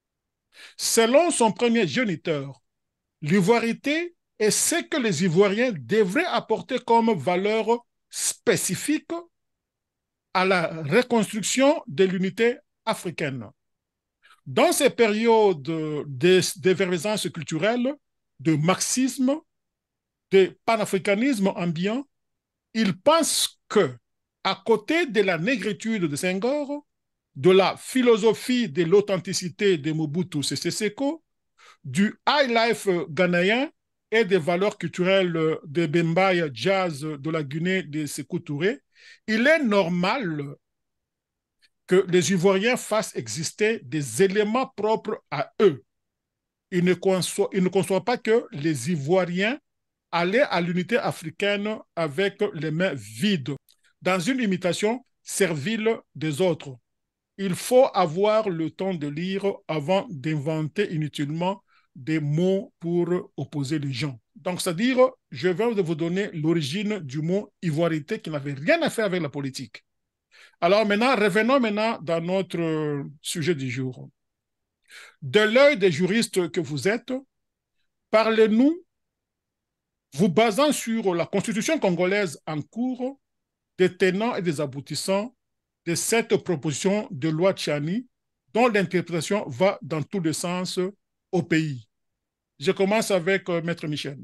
Selon son premier géniteur, l'ivoirité est ce que les Ivoiriens devraient apporter comme valeur spécifique à la reconstruction de l'unité africaine. Dans ces périodes d'effervescence culturelle, de marxisme, de panafricanisme ambiant, il pense que, à côté de la négritude de Senghor, de la philosophie de l'authenticité de Mobutu Sese Seko, du high life ghanéen et des valeurs culturelles de Bembaï jazz de la Guinée de Sékou Touré, il est normal que les Ivoiriens fassent exister des éléments propres à eux. Ils ne conçoivent, ils ne conçoivent pas que les Ivoiriens allaient à l'unité africaine avec les mains vides, dans une imitation servile des autres. Il faut avoir le temps de lire avant d'inventer inutilement des mots pour opposer les gens. Donc, c'est-à-dire, je vais vous donner l'origine du mot ivoirité qui n'avait rien à faire avec la politique. Alors maintenant, revenons maintenant dans notre sujet du jour. De l'œil des juristes que vous êtes, parlez-nous, vous basant sur la constitution congolaise en cours, des tenants et des aboutissants de cette proposition de loi Tchani, dont l'interprétation va dans tous les sens au pays. Je commence avec euh, Maître Michel.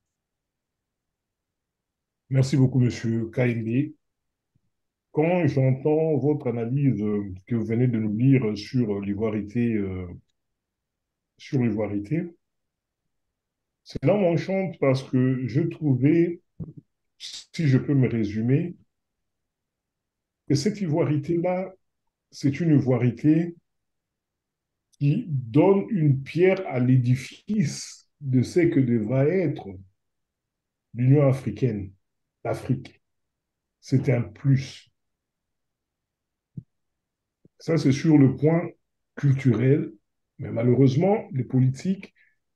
Merci beaucoup, Monsieur Kaindi. Quand j'entends votre analyse euh, que vous venez de nous lire sur l'ivoirité, euh, sur l'ivoirité, cela m'enchante parce que je trouvais, si je peux me résumer, que cette ivoirité-là, c'est une ivoirité qui donne une pierre à l'édifice de ce que devra être l'Union africaine, l'Afrique. C'est un plus. Ça, c'est sur le point culturel, mais malheureusement, les politiques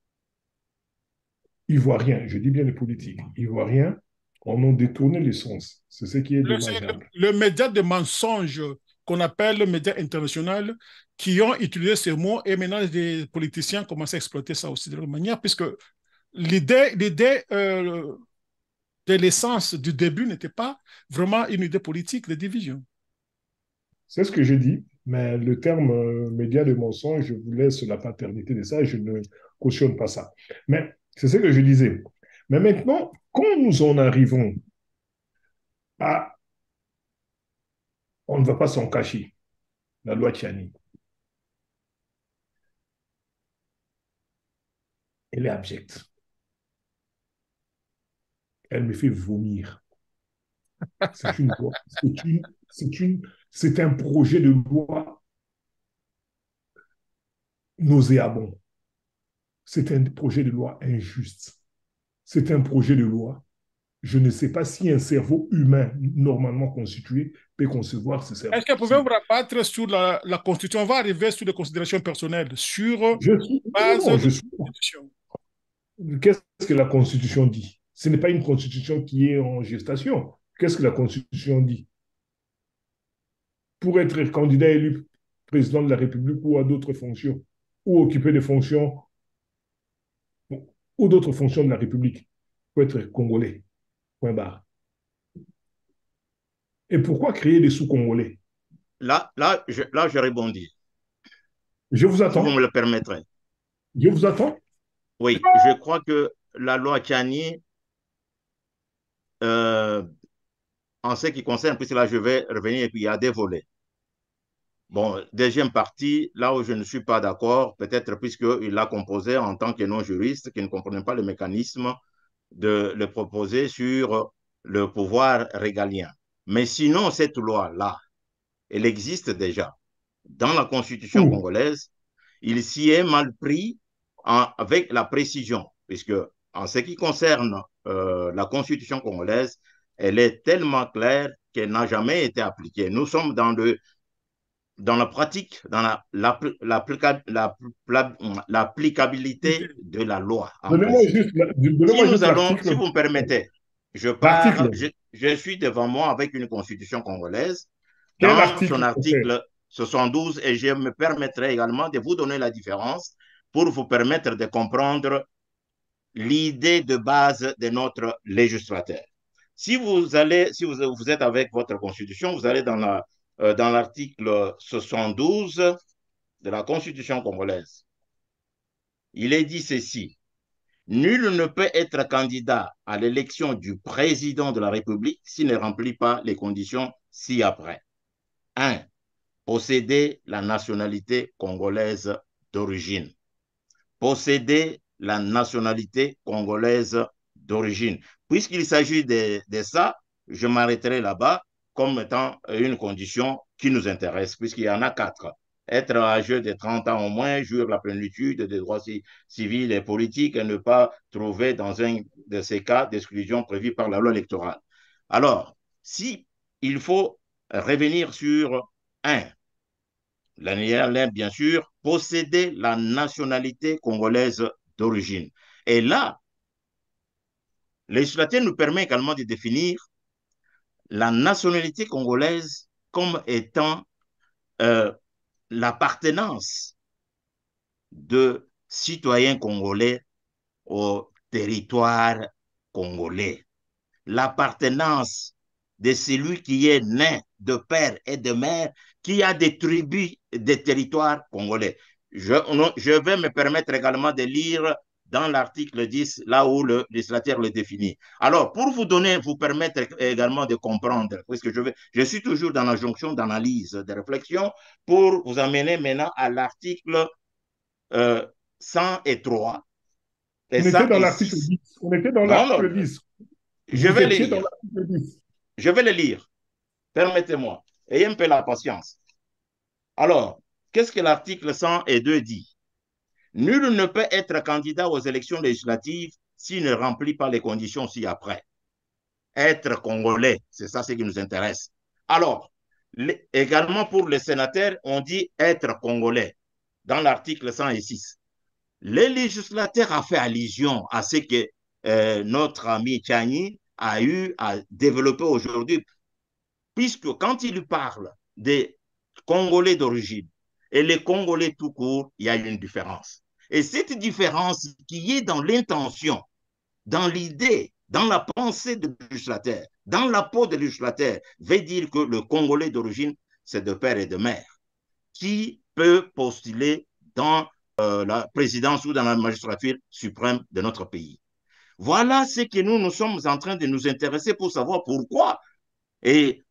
ivoiriens, je dis bien les politiques ivoiriens, en ont détourné l'essence. C'est ce qui est Le, dommageable. le média de mensonge qu'on appelle le média international, qui ont utilisé ce mot, et maintenant les politiciens commencent à exploiter ça aussi de la manière, puisque l'idée, l'idée euh, de l'essence du début n'était pas vraiment une idée politique de division. C'est ce que j'ai dit, mais le terme euh, média de mensonge, je vous laisse la paternité de ça, je ne cautionne pas ça. Mais c'est ce que je disais. Mais maintenant, quand nous en arrivons à, on ne va pas s'en cacher, la loi Tchani, elle est abjecte. Elle me fait vomir. C'est une loi, c'est une, c'est une, c'est un projet de loi nauséabond. C'est un projet de loi injuste. C'est un projet de loi. Je ne sais pas si un cerveau humain normalement constitué peut concevoir ce cerveau. Est-ce que vous pouvez vous rabattre sur la, la Constitution? On va arriver sur les considérations personnelles, sur Je suis, base non, de je la suis. Constitution. Qu'est-ce que la Constitution dit? Ce n'est pas une Constitution qui est en gestation. Qu'est-ce que la Constitution dit? Pour être candidat élu président de la République ou à d'autres fonctions, ou occuper des fonctions, ou d'autres fonctions de la République, il faut être congolais. Point barre. Et pourquoi créer des sous-congolais? Là, là, je, là, je rebondis, Je vous si vous attends. me le permettrez. Je vous attends. Oui, je crois que la loi Tchani, euh, en ce qui concerne, puisque là, je vais revenir, et puis il y a des volets. Bon, deuxième partie, là où je ne suis pas d'accord, peut-être puisqu'il l'a composé en tant que non-juriste, qui ne comprenait pas le mécanisme de le proposer sur le pouvoir régalien. Mais sinon, cette loi-là, elle existe déjà. Dans la Constitution Où? congolaise, il s'y est mal pris en, avec la précision, puisque en ce qui concerne euh, la Constitution congolaise, elle est tellement claire qu'elle n'a jamais été appliquée. Nous sommes dans le dans la pratique, dans la, la, la, la, la, l'applicabilité de la loi en Donnez-moi principe. juste, Si donnez-moi nous juste allons, si l'article. vous me permettez, je pars, L'article. je, je suis devant moi avec une constitution congolaise Quel dans son article? article soixante-douze et je me permettrai également de vous donner la différence pour vous permettre de comprendre l'idée de base de notre législateur. Si vous allez, si vous, vous êtes avec votre constitution, vous allez dans la euh, dans l'article soixante-douze de la Constitution congolaise. Il est dit ceci. Nul ne peut être candidat à l'élection du président de la République s'il ne remplit pas les conditions ci-après. un. Posséder la nationalité congolaise d'origine. Posséder la nationalité congolaise d'origine. Puisqu'il s'agit de, de ça, je m'arrêterai là-bas comme étant une condition qui nous intéresse, puisqu'il y en a quatre. Être âgé de trente ans au moins, jouir la plénitude des droits civils et politiques et ne pas trouver dans un de ces cas d'exclusion prévus par la loi électorale. Alors, si il faut revenir sur un, l'année, bien sûr, posséder la nationalité congolaise d'origine. Et là, le législateur nous permet également de définir la nationalité congolaise comme étant euh, l'appartenance de citoyens congolais au territoire congolais. L'appartenance de celui qui est né de père et de mère, qui a des tribus des territoires congolais. Je, je vais me permettre également de lire dans l'article dix, là où le législateur le définit. Alors, pour vous donner, vous permettre également de comprendre, puisque je, vais, je suis toujours dans la jonction d'analyse, de réflexion, pour vous amener maintenant à l'article euh, cent trois. Et On était dans l'article dix. On était dans l'article dix. Je vais le lire. Je vais le lire. Permettez-moi. Ayez un peu la patience. Alors, qu'est-ce que l'article cent deux dit? Nul ne peut être candidat aux élections législatives s'il ne remplit pas les conditions ci-après. Être congolais, c'est ça ce qui nous intéresse. Alors, les, également pour les sénateurs, on dit être congolais dans l'article cent six. Le législateur a fait allusion à ce que euh, notre ami Tchani a eu à développer aujourd'hui, puisque quand il parle des Congolais d'origine et les Congolais tout court, il y a une différence. Et cette différence qui est dans l'intention, dans l'idée, dans la pensée du législateur, dans la peau du législateur, veut dire que le Congolais d'origine, c'est de père et de mère, qui peut postuler dans euh, la présidence ou dans la magistrature suprême de notre pays. Voilà ce que nous, nous sommes en train de nous intéresser pour savoir pourquoi. Et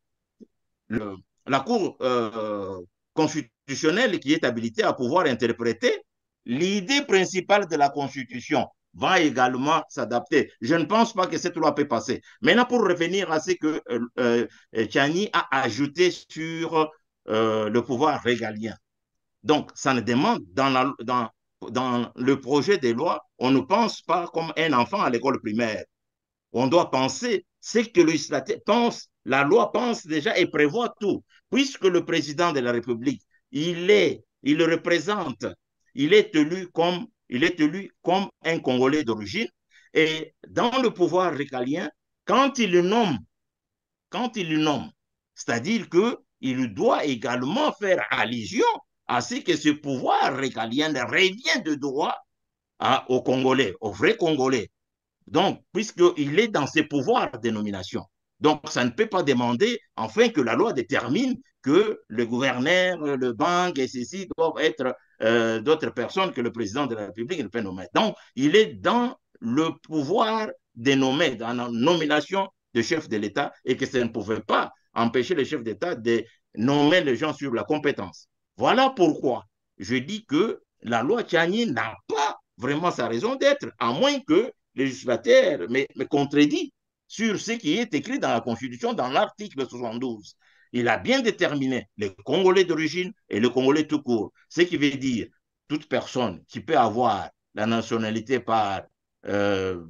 le, la Cour euh, constitutionnelle qui est habilitée à pouvoir interpréter l'idée principale de la Constitution va également s'adapter. Je ne pense pas que cette loi peut passer. Maintenant, pour revenir à ce que euh, Tchani a ajouté sur euh, le pouvoir régalien. Donc, ça ne demande dans, la, dans, dans le projet de loi, on ne pense pas comme un enfant à l'école primaire. On doit penser ce que le législateur pense, la loi pense déjà et prévoit tout. Puisque le président de la République, il est, il représente, il est élu comme, il est élu comme un Congolais d'origine. Et dans le pouvoir régalien, quand il le nomme, quand il le nomme, c'est-à-dire qu'il doit également faire allusion à ce que ce pouvoir régalien revient de droit à, aux Congolais, aux vrais Congolais. Donc, puisqu'il est dans ses pouvoirs de nomination. Donc, ça ne peut pas demander, enfin, que la loi détermine que le gouverneur, le banque et ceci doivent être euh, d'autres personnes que le président de la République ne peut nommer. Donc, il est dans le pouvoir de nommer, dans la nomination de chef de l'État et que ça ne pouvait pas empêcher le chef d'État de nommer les gens sur la compétence. Voilà pourquoi je dis que la loi Tchani n'a pas vraiment sa raison d'être, à moins que le législateur me, me contredit sur ce qui est écrit dans la Constitution, dans l'article soixante-douze. Il a bien déterminé les Congolais d'origine et les Congolais tout court, ce qui veut dire toute personne qui peut avoir la nationalité par euh,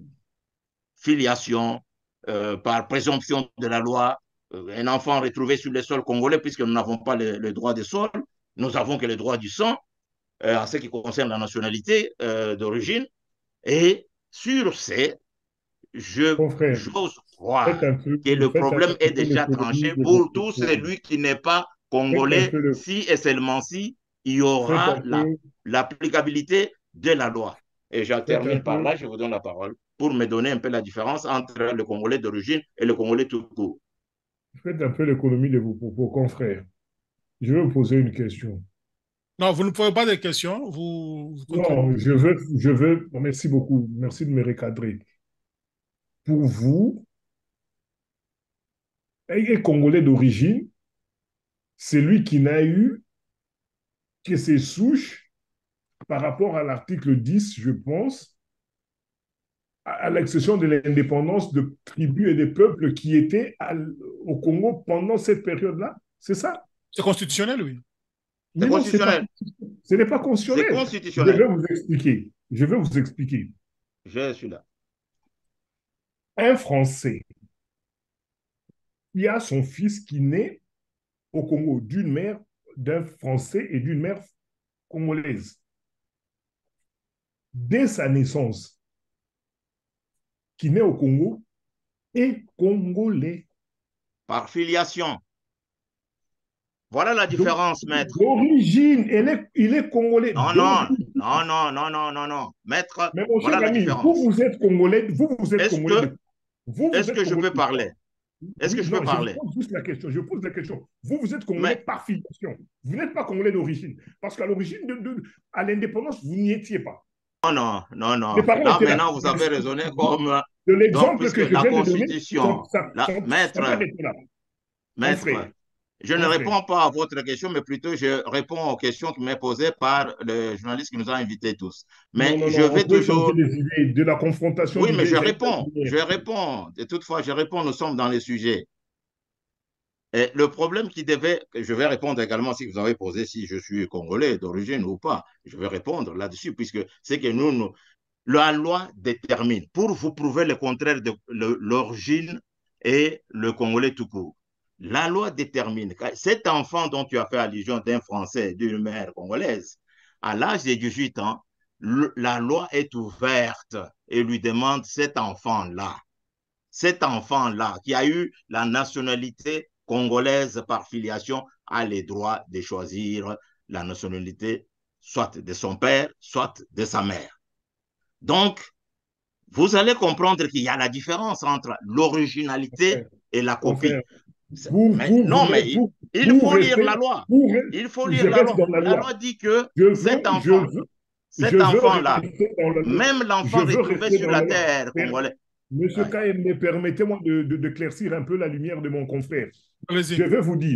filiation, euh, par présomption de la loi, euh, un enfant retrouvé sur le sol congolais, puisque nous n'avons pas le, le droit du sol, nous avons que le droit du sang, euh, en ce qui concerne la nationalité euh, d'origine. Et sur ces, j'ose croire peu, que le problème est déjà tranché pour tout celui qui n'est pas congolais, le... si et seulement si il y aura l'applicabilité la, de la loi. Et je termine par là, je vous donne la parole pour me donner un peu la différence entre le Congolais d'origine et le Congolais tout court. Faites un peu l'économie de vos, vos confrères. Je vais vous poser une question. Non, vous ne posez pas de questions, vous, vous continuez. Non, je veux, je veux, merci beaucoup, merci de me recadrer. Pour vous, un Congolais d'origine, c'est lui qui n'a eu que ses souches par rapport à l'article dix, je pense, à, à l'exception de l'indépendance de tribus et de peuples qui étaient à, au Congo pendant cette période-là. C'est ça? C'est constitutionnel, oui. C'est Mais non, c'est pas, constitutionnel. ce n'est pas C'est constitutionnel. Je constitutionnel. vais vous expliquer. Je vais vous expliquer. Je suis là. Un Français qui a son fils qui naît au Congo d'une mère, d'un Français et d'une mère congolaise. Dès sa naissance, qui naît au Congo, est congolais. Par filiation. Voilà la Donc, différence, maître. d'origine, il est, il est congolais. Non, non, non, non, non, non, non, non. Maître, mais mon voilà cher la ami, différence. vous, vous êtes congolais, vous, vous êtes Est-ce congolais. que, De, vous, vous est-ce êtes que je congolais peux parler? Est-ce oui, que je non, peux je vous parler? pose juste la question. Je pose la question. Vous, vous êtes congolais Mais, par filiation. Vous n'êtes pas congolais d'origine. Parce qu'à l'origine, de, de, à l'indépendance, vous n'y étiez pas. non, non, non, Les non. parents Là, étaient là. maintenant, vous avez raisonné comme... De Donc, l'exemple puisque que je la viens de donner, son, Constitution... sa, La, son, sa mère maître, était là. Mon maître, frère. je ne Mon réponds frère. pas à votre question, mais plutôt je réponds aux questions qui m'ont posées par le journaliste qui nous a invités tous. Mais Non, non, je non, on vais peut changer toujours... les idées. De la confrontation Oui, mais d'idées, je j'ai réponds, je réponds. Et toutefois, je réponds, nous sommes dans les sujets. Et le problème qui devait, je vais répondre également si vous avez posé si je suis congolais d'origine ou pas, je vais répondre là-dessus puisque c'est que nous, nous, la loi détermine. Pour vous prouver le contraire de l'origine et le congolais tout court, la loi détermine. Cet enfant dont tu as fait allusion d'un Français, d'une mère congolaise, à l'âge de dix-huit ans, le, la loi est ouverte et lui demande cet enfant-là, cet enfant-là qui a eu la nationalité congolaise par filiation a les droits de choisir la nationalité soit de son père, soit de sa mère. Donc, vous allez comprendre qu'il y a la différence entre l'originalité et la copie. Vous, Mais, vous, non, vous, mais il, vous, il vous faut lire restez, la loi. vous, Il faut je lire la reste loi. dans la La loi. loi dit que Je veux, cet je enfant, veux, je cet veux enfant-là, rester dans la loi. même Je l'enfant veux retrouvé rester sur dans la la loi. terre congolaise. Monsieur Ouais. Kaye, permettez-moi de, de, de claircir un peu la lumière de mon confrère. Allez-y. Je vais vous dire,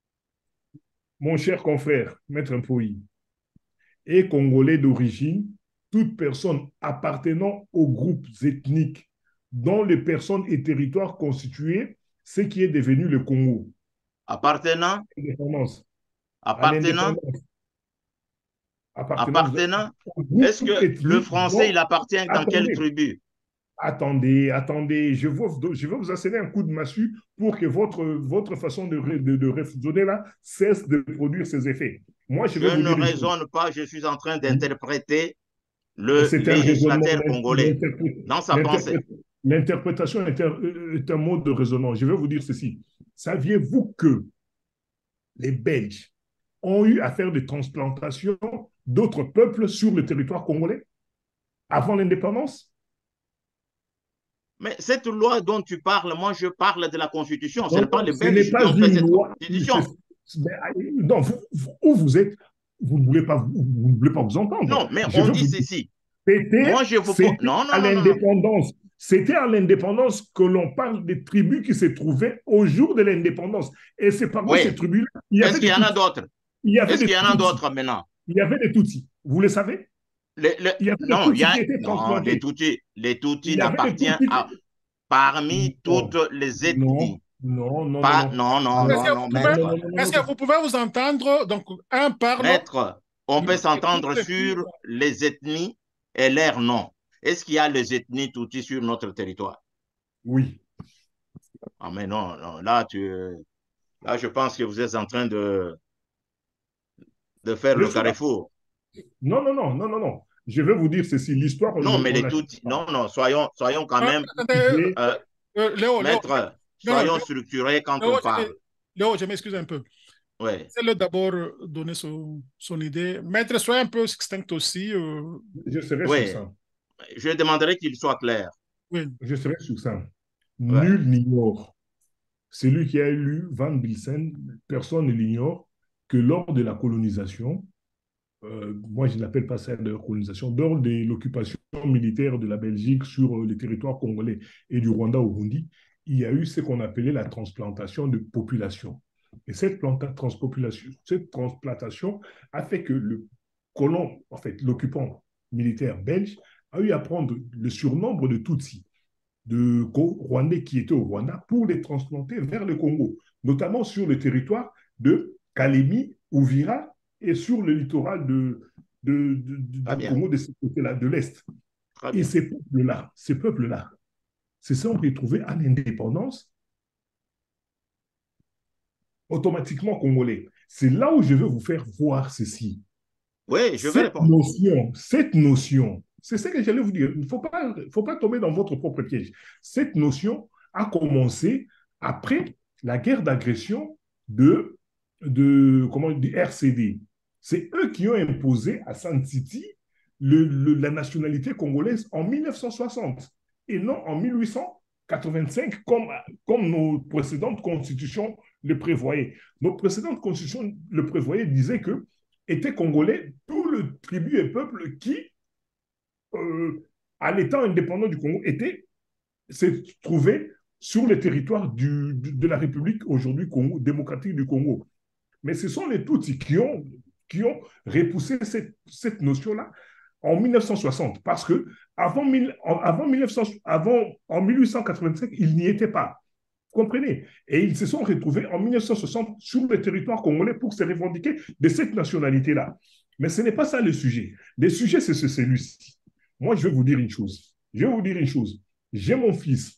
mon cher confrère, Maître Mpoyi, est congolais d'origine, toute personne appartenant aux groupes ethniques dont les personnes et territoires constitués ce qui est devenu le Congo. Appartenant, L'indépendance. À appartenant, l'indépendance. Appartenant, appartenant. au Est-ce groupe que le ethnique français, il dont... appartient dans quelle Attendez, tribu? attendez, attendez. Je, vous, je vais vous asséner un coup de massue pour que votre, votre façon de, de, de raisonner là cesse de produire ses effets. Moi, je Je vais vous ne dire une chose. raisonne pas, je suis en train d'interpréter le C'est un raisonnement. législateur congolais dans sa pensée. L'interprétation est, est un mode de raisonnement. Je vais vous dire ceci. Saviez-vous que les Belges ont eu à faire des transplantations d'autres peuples sur le territoire congolais avant l'indépendance? Mais cette loi dont tu parles, moi je parle de la Constitution. Ce Non, n'est pas les ce n'est Belges qui pas ont fait une cette loi. Constitution. Non, vous, vous, où vous êtes, vous ne voulez pas vous, vous, ne voulez pas vous entendre. Non, mais je on dit vous ceci. C'était moi, je vous... non, non, à non, non, l'indépendance. C'était à l'indépendance que l'on parle des tribus qui se trouvaient au jour de l'indépendance. Et c'est parmi oui. ces tribus-là, il y avait Est-ce qu'il y en a d'autres? Est-ce qu'il y en a d'autres maintenant? Il y avait des Tutsis. Vous le savez? les, les... Il y avait non, des Tutsis il y a... qui étaient non, les Tutsis, les Tutsis appartiennent à... parmi non. toutes les ethnies. Non, non, Pas... non, non, non, non, non, maître. Est-ce que vous pouvez vous entendre? Donc, un parle. Maître, on peut s'entendre sur les ethnies et leurs noms. Est-ce qu'il y a les ethnies Tutsis sur notre territoire? Oui. Ah, mais non, non, là, tu... là, je pense que vous êtes en train de, de faire je le carrefour. Non, non, non, non, non, non. Je vais vous dire ceci, l'histoire... Non, mais les Tutsis... Non, non, soyons, soyons quand même... Euh, euh, Léo, maître, Léo, soyons Léo, structurés quand Léo, on parle. Léo, je m'excuse un peu. Ouais. C'est-le d'abord donner son, son idée. Maître, soyez un peu succinct aussi. Euh... Je serai oui. succinct. Je demanderai qu'il soit clair. Oui. Je serai succinct. Ouais. Nul n'ignore. Celui qui a lu Van Bilsen, personne ne l'ignore, que lors de la colonisation, euh, moi je n'appelle pas ça de la colonisation, lors de l'occupation militaire de la Belgique sur euh, les territoires congolais et du Rwanda au Burundi, il y a eu ce qu'on appelait la transplantation de population. Et cette transpopulation, cette transplantation a fait que le colon, en fait, l'occupant militaire belge, a eu à prendre le surnombre de Tutsis, de Rwandais qui étaient au Rwanda, pour les transplanter vers le Congo, notamment sur le territoire de Kalemi, Ouvira, et sur le littoral de, de, de, Très du bien. Congo de ce côté-là, de l'Est. Très Et bien. ces peuples-là, ces peuples-là, se sont retrouvés à l'indépendance automatiquement congolais. C'est là où je veux vous faire voir ceci. Oui, je vais Cette répondre. notion, cette notion, c'est ce que j'allais vous dire. Il ne faut pas, faut pas tomber dans votre propre piège. Cette notion a commencé après la guerre d'agression de, de, comment, du R C D. C'est eux qui ont imposé à San City le, le, la nationalité congolaise en mille neuf cent soixante et non en mille huit cent quatre-vingt-cinq comme, comme nos précédentes constitutions le prévoyaient. Nos précédentes constitutions le prévoyaient, disaient que étaient congolais tout le tribus et peuple qui, euh, à l'état indépendant du Congo, était, s'est trouvé sur le territoire du, de la République aujourd'hui Congo, démocratique du Congo. Mais ce sont les Tutsis qui ont, qui ont repoussé cette, cette notion-là en mille neuf cent soixante, parce que avant, avant, mille neuf cents, avant en mille huit cent quatre-vingt-cinq, ils n'y étaient pas. Vous comprenez? Et ils se sont retrouvés en mille neuf cent soixante sur le territoire congolais pour se revendiquer de cette nationalité-là. Mais ce n'est pas ça le sujet. Le sujet, c'est celui-ci. Moi, je vais vous dire une chose. Je vais vous dire une chose. J'ai mon fils.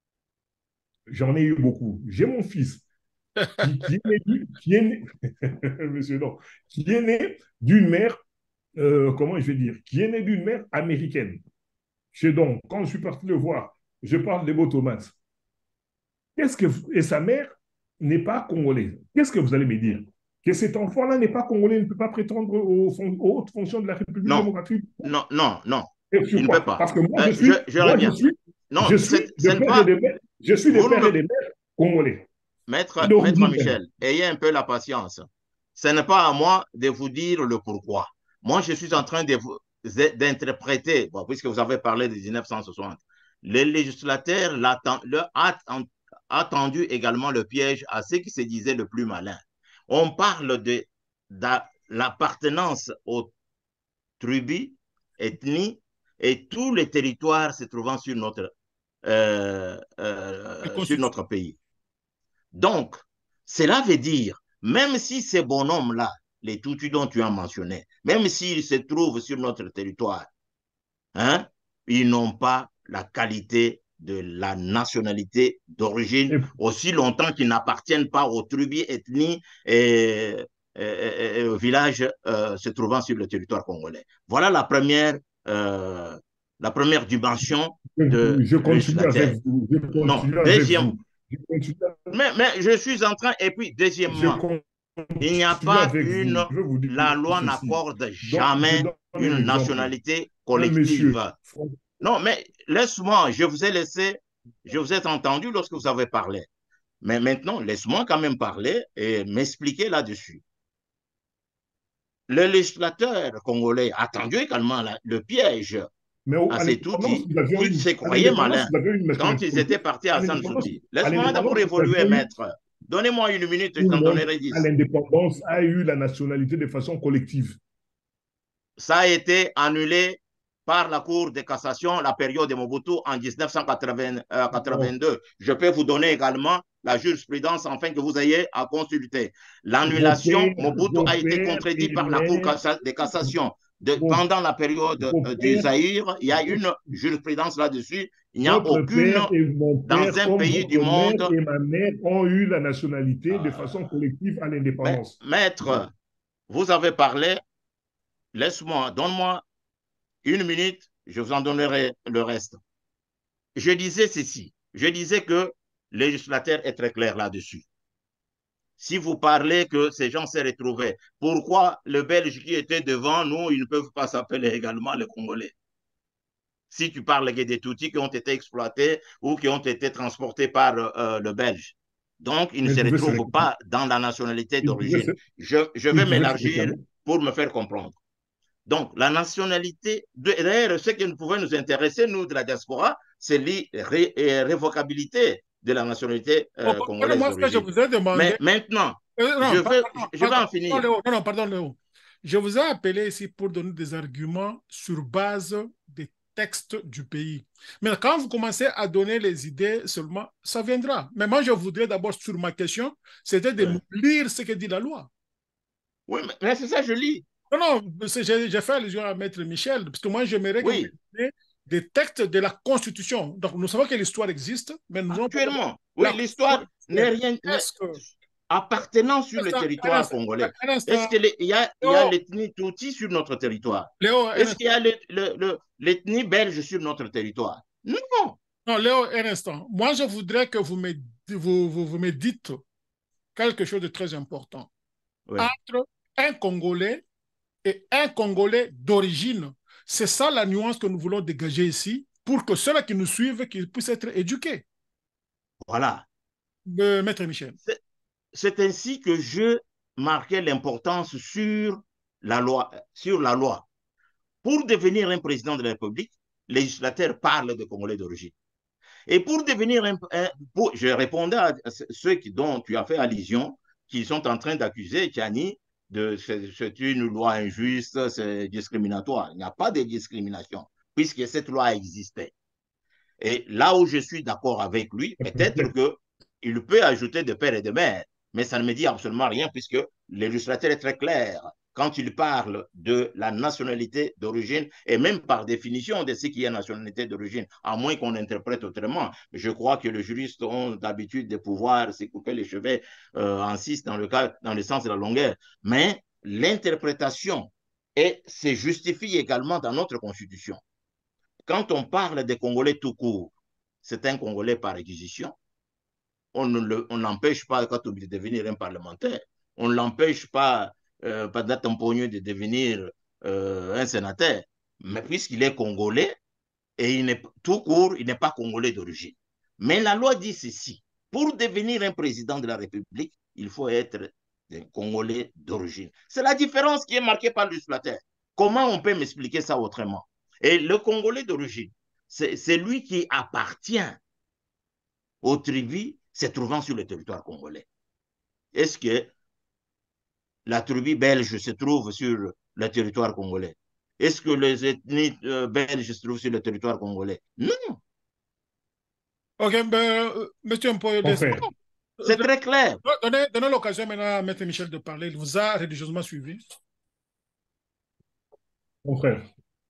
J'en ai eu beaucoup. J'ai mon fils qui, qui est né, qui est né monsieur, non, qui est né d'une mère, euh, comment je vais dire, qui est né d'une mère américaine. Chez donc, quand je suis parti le voir, je parle des beaux tomates. Qu'est-ce que, et sa mère n'est pas congolaise. Qu'est-ce que vous allez me dire? Que cet enfant-là n'est pas congolais, ne peut pas prétendre aux, aux hautes fonctions de la République Non, démocratique? non, non, non. Et sur Il ne peut quoi? pas. Parce que moi, Euh, je je, suis, je moi, je reviens. suis, Non, je c'est suis c'est des pères pas. et des mères, je suis des Vous pères me, et des mères congolais. Maître, Maître D'origine. Michel, ayez un peu la patience. Ce n'est pas à moi de vous dire le pourquoi. Moi, je suis en train de vous d'interpréter, bon, puisque vous avez parlé de mille neuf cent soixante, le législateur l'a attendu également le piège à ceux qui se disaient le plus malin. On parle de, de l'appartenance aux tribus, ethnies et tous les territoires se trouvant sur notre, euh, euh, sur notre pays. Donc, cela veut dire, même si ces bonhommes-là, les Tutsis dont tu as mentionné, même s'ils se trouvent sur notre territoire, hein, ils n'ont pas la qualité de la nationalité d'origine, aussi longtemps qu'ils n'appartiennent pas aux tribus, ethnies et, et, et, et aux villages euh, se trouvant sur le territoire congolais. Voilà la première, euh, la première dimension de Je continue avec législateur. vous. Je continue Non, avec deuxième, vous. Je continue, mais, mais je suis en train, et puis deuxièmement, il n'y a pas avec une, vous. Je vous dire la loi ceci. n'accorde Donc, je jamais donne une un exemple. nationalité Un monsieur. collective. Non, mais laisse-moi, je vous ai laissé, je vous ai entendu lorsque vous avez parlé. Mais maintenant, laisse-moi quand même parler et m'expliquer là-dessus. Le législateur congolais a tendu également la, le piège mais au, à à ces Tutsis qui une, se croyaient malins une quand ils étaient partis à San Souci. Laisse-moi d'abord évoluer, maître. Donnez-moi une minute, je t'en donnerai dix. À l'indépendance, a eu la nationalité de façon collective. Ça a été annulé par la Cour de cassation, la période de Mobutu en mille neuf cent quatre-vingt-deux. Oh. Je peux vous donner également la jurisprudence afin que vous ayez à consulter. L'annulation, Mobutu a été contredit par la Cour de cassation. De, bon, pendant la période euh, du Zaïre, il y a une jurisprudence là-dessus. Il n'y a aucune, dans un pays du monde... et ma mère ont eu la nationalité de façon collective à l'indépendance. Maître, vous avez parlé, laisse-moi, donne-moi une minute, je vous en donnerai le reste. Je disais ceci, je disais que le législateur est très clair là-dessus. Si vous parlez que ces gens s'est retrouvés, pourquoi le Belge qui était devant nous, ils ne peuvent pas s'appeler également les Congolais? Si tu parles des Tutsis qui ont été exploités ou qui ont été transportés par euh, le Belge. Donc, ils ne se retrouvent pas dans la nationalité d'origine. Je, je vais m'élargir pour me faire comprendre. Donc, la nationalité, d'ailleurs, ce qui nous pouvait nous intéresser, nous, de la diaspora, c'est l'irrévocabilité de la nationalité Bon, euh, congolaise moi, ce que je d'origine. vous ai demandé, Mais maintenant, euh, je non, veux, pardon, je vais pardon, en pardon, finir. Léo, non, non, pardon, Léo. Je vous ai appelé ici pour donner des arguments sur base des textes du pays. Mais quand vous commencez à donner les idées seulement, ça viendra. Mais moi, je voudrais d'abord, sur ma question, c'était de Ouais. lire ce que dit la loi. Oui, mais, mais c'est ça, je lis. Non, non, j'ai fait allusion à Maître Michel, parce que moi, j'aimerais que vous Oui, lisiez des textes de la Constitution. Donc, nous savons que l'histoire existe, mais nous avons actuellement. Oui, la Constitution l'histoire n'est actuelle. rien n'est Est-ce que... appartenant Un sur le instant, un territoire instant, congolais. un Est-ce instant. qu'il y a, il y a Léo, l'ethnie Tutsi sur notre territoire? Léo, un Est-ce qu'il y instant. a l'ethnie le, le, le, belge sur notre territoire? Non. Non, Léo, un instant. Moi, je voudrais que vous me, vous, vous, vous me dites quelque chose de très important. Oui. Entre un Congolais et un Congolais d'origine, c'est ça la nuance que nous voulons dégager ici pour que ceux-là qui nous suivent qu'ils puissent être éduqués. Voilà. Euh, Maître Michel. C'est ainsi que je marquais l'importance sur la loi, sur la loi. Pour devenir un président de la République, les législateurs parlent de Congolais d'origine. Et pour devenir un, un pour, je répondais à ceux qui, dont tu as fait allusion, qui sont en train d'accuser Tchani de c'est une loi injuste, c'est discriminatoire. Il n'y a pas de discrimination, puisque cette loi existait. Et là où je suis d'accord avec lui, peut-être qu'il peut ajouter de père et de mère, mais ça ne me dit absolument rien, puisque le législateur est très clair quand il parle de la nationalité d'origine, et même par définition de ce qui est nationalité d'origine, à moins qu'on interprète autrement. Je crois que les juristes ont l'habitude de pouvoir se couper les cheveux euh, en six dans le, cas, dans le sens de la longueur. Mais l'interprétation se justifie également dans notre Constitution. Quand on parle des Congolais tout court, c'est un Congolais par acquisition. On ne l'empêche pas quand on de devenir un parlementaire. On ne l'empêche pas euh, pendant un pognon de devenir euh, un sénateur. Mais puisqu'il est Congolais, et il est tout court, il n'est pas Congolais d'origine. Mais la loi dit ceci. Pour devenir un président de la République, il faut être un Congolais d'origine. C'est la différence qui est marquée par le législateur. Comment on peut m'expliquer ça autrement? Et le Congolais d'origine, c'est lui qui appartient aux tribus se trouvant sur le territoire congolais. Est-ce que la tribu belge se trouve sur le territoire congolais? Est-ce que les ethnies euh, belges se trouvent sur le territoire congolais? Non. Ok, ben, euh, monsieur Mpoyo, c'est très clair. Donnez, donnez l'occasion maintenant à Maître Michel de parler. Il vous a religieusement suivi. Mon frère,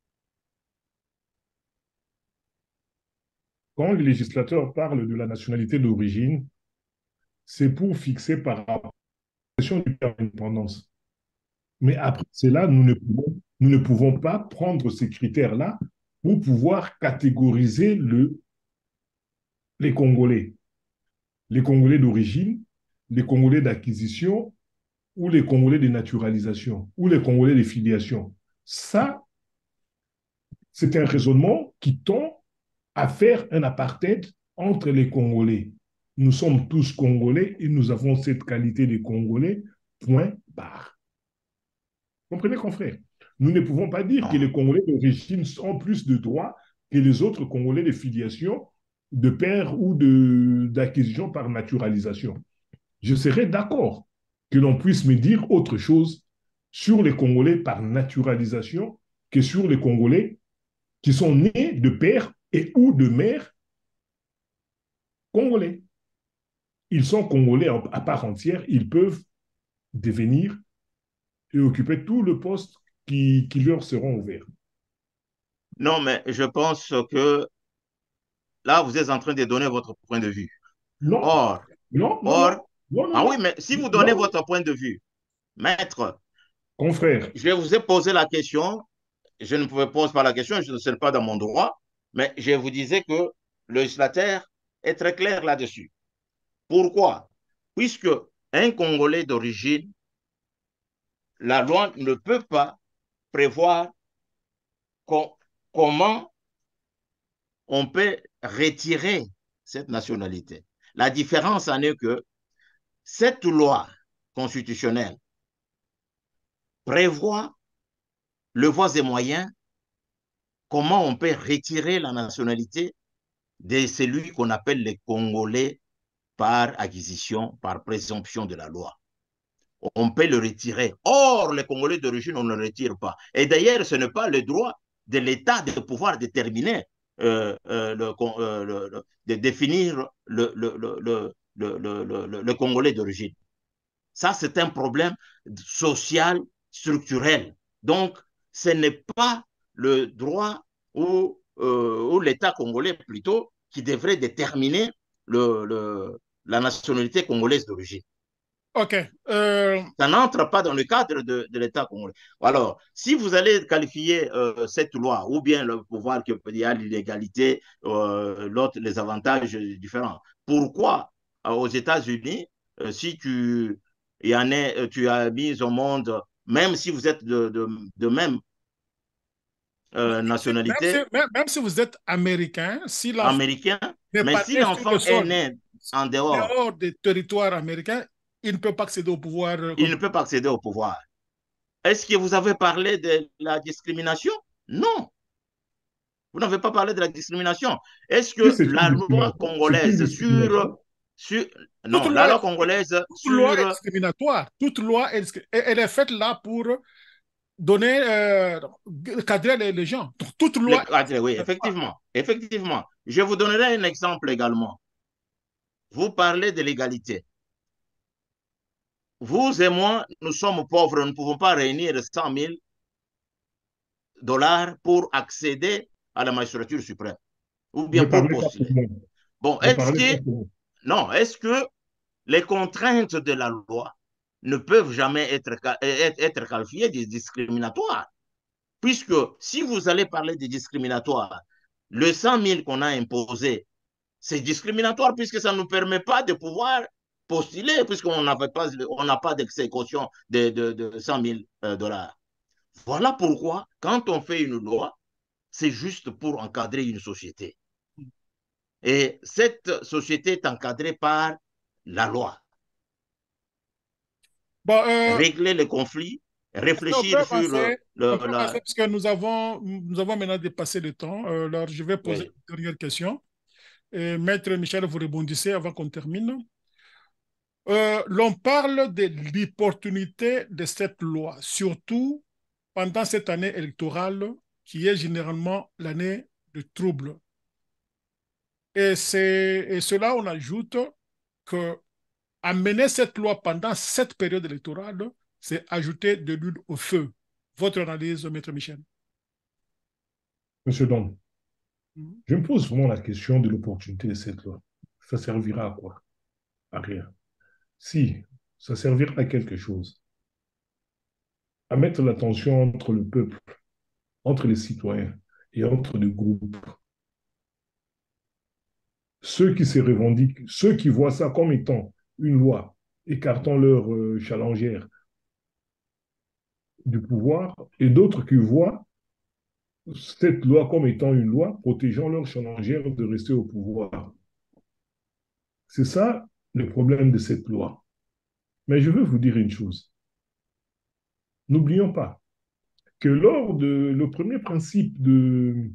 quand le législateur parle de la nationalité d'origine, c'est pour fixer par rapport à la question de l'indépendance. Mais après cela, nous ne pouvons, nous ne pouvons pas prendre ces critères-là pour pouvoir catégoriser le, les Congolais. Les Congolais d'origine, les Congolais d'acquisition ou les Congolais de naturalisation ou les Congolais de filiation. Ça, c'est un raisonnement qui tend à faire un apartheid entre les Congolais. Nous sommes tous Congolais et nous avons cette qualité de Congolais, point barre. Comprenez, confrère? Nous ne pouvons pas dire que les Congolais d'origine ont plus de droits que les autres Congolais de filiation, de père ou d'acquisition par naturalisation. Je serais d'accord que l'on puisse me dire autre chose sur les Congolais par naturalisation que sur les Congolais qui sont nés de père et ou de mère congolais. Ils sont Congolais à part entière, ils peuvent devenir et occuper tout le poste qui, qui leur seront ouverts. Non, mais je pense que là, vous êtes en train de donner votre point de vue. Non, or, non, non, or, non, non, non, ah non, oui, mais si vous donnez non. votre point de vue, maître, confrère, je vous ai posé la question, je ne pouvais poser pas la question, je ne suis pas dans mon droit, mais je vous disais que le législateur est très clair là-dessus. Pourquoi? Puisque un Congolais d'origine, la loi ne peut pas prévoir com comment on peut retirer cette nationalité. La différence en est que cette loi constitutionnelle prévoit le voies et moyens, comment on peut retirer la nationalité de celui qu'on appelle les Congolais par acquisition, par présomption de la loi. On peut le retirer. Or, les Congolais d'origine, on ne le retire pas. Et d'ailleurs, ce n'est pas le droit de l'État de pouvoir déterminer, euh, euh, le, euh, le, le, de définir le, le, le, le, le, le, le, le Congolais d'origine. Ça, c'est un problème social, structurel. Donc, ce n'est pas le droit ou, euh, ou l'État congolais plutôt qui devrait déterminer le, le, la nationalité congolaise d'origine. OK. Euh... Ça n'entre pas dans le cadre de, de l'État congolais. Alors, si vous allez qualifier euh, cette loi, ou bien le pouvoir qu'il y a l'illégalité, euh, l'autre, les avantages différents, pourquoi euh, aux États-Unis, euh, si tu, y en est, tu as mis au monde, même si vous êtes de, de, de même euh, Même si, même, si, nationalité, même, même si vous êtes américain, si l'enfant américain, n'est mais pas si né sur le l'enfant est sol, né en dehors, dehors des territoires américains, il ne peut pas accéder au pouvoir. il ne peut pas accéder au pouvoir. Est-ce que vous avez parlé de la discrimination? Non. Vous n'avez pas parlé de la discrimination. Est-ce Si que c'est une la loi discrimination, c'est une congolaise sur, discrimination. sur... Toute Non, la loi, loi congolaise toute loi est sur... discriminatoire. Toute loi est, elle est faite là pour donner, euh, cadrer les, les gens. Donc, toute loi est Les... Oui, discriminatoire. effectivement. Effectivement. Je vous donnerai un exemple également. Vous parlez de l'égalité. Vous et moi, nous sommes pauvres, nous ne pouvons pas réunir cent mille dollars pour accéder à la magistrature suprême, ou Ne bien pour parlez pas pour postuler. moi. Bon, Ne est-ce parlez pas que... pour moi. Non, est-ce que les contraintes de la loi ne peuvent jamais être, être, être qualifiées de discriminatoires? Puisque si vous allez parler de discriminatoire, le cent mille qu'on a imposé, c'est discriminatoire puisque ça ne nous permet pas de pouvoir postuler, puisqu'on n'a pas, on pas d'exécution de, de, de cent mille dollars. Voilà pourquoi, quand on fait une loi, c'est juste pour encadrer une société. Et cette société est encadrée par la loi. Bon, euh, Régler les conflits, on peut réfléchir sur le, avancer, on le, peut la... avancer parce que nous avons, nous avons maintenant dépassé le temps. Euh, alors, je vais poser Oui. une dernière question. Et Maître Michel, vous rebondissez avant qu'on termine. Euh, l'on parle de l'opportunité de cette loi, surtout pendant cette année électorale qui est généralement l'année de trouble. Et, et cela, on ajoute que amener cette loi pendant cette période électorale, c'est ajouter de l'huile au feu. Votre analyse, Maître Michel. Monsieur Dom, Mm. je me pose vraiment la question de l'opportunité de cette loi. Ça servira à quoi? À rien. Si, ça servira à quelque chose. À mettre la tension entre le peuple, entre les citoyens et entre les groupes. Ceux qui se revendiquent, ceux qui voient ça comme étant une loi, écartant leur euh, chalengère du pouvoir, et d'autres qui voient cette loi comme étant une loi protégeant leur chalengère de rester au pouvoir. C'est ça le problème de cette loi. Mais je veux vous dire une chose. N'oublions pas que lors de le premier principe de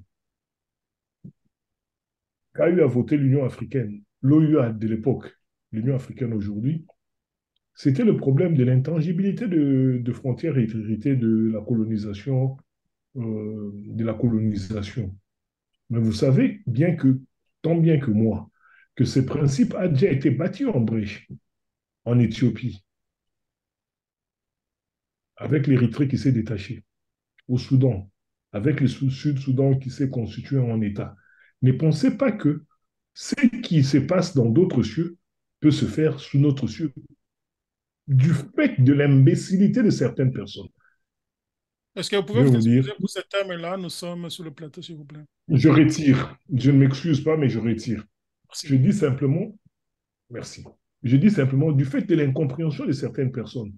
qu'a eu à voter l'Union africaine, l'O U A de l'époque, l'Union africaine aujourd'hui, c'était le problème de l'intangibilité de, de frontières héritées de la colonisation, euh, de la colonisation. Mais vous savez bien que, tant bien que moi, que ce principe a déjà été battu en brèche en Éthiopie, avec l'Érythrée qui s'est détachée, au Soudan, avec le Sud-Soudan qui s'est constitué en État. Ne pensez pas que ce qui se passe dans d'autres cieux peut se faire sous notre cieux, du fait de l'imbécilité de certaines personnes. Est-ce que vous Je pouvez vais vous vous dire, excuser pour ce thème-là? Nous sommes sur le plateau, s'il vous plaît. je retire, je ne m'excuse pas, mais je retire. Merci. Je dis simplement, merci, je dis simplement du fait de l'incompréhension de certaines personnes.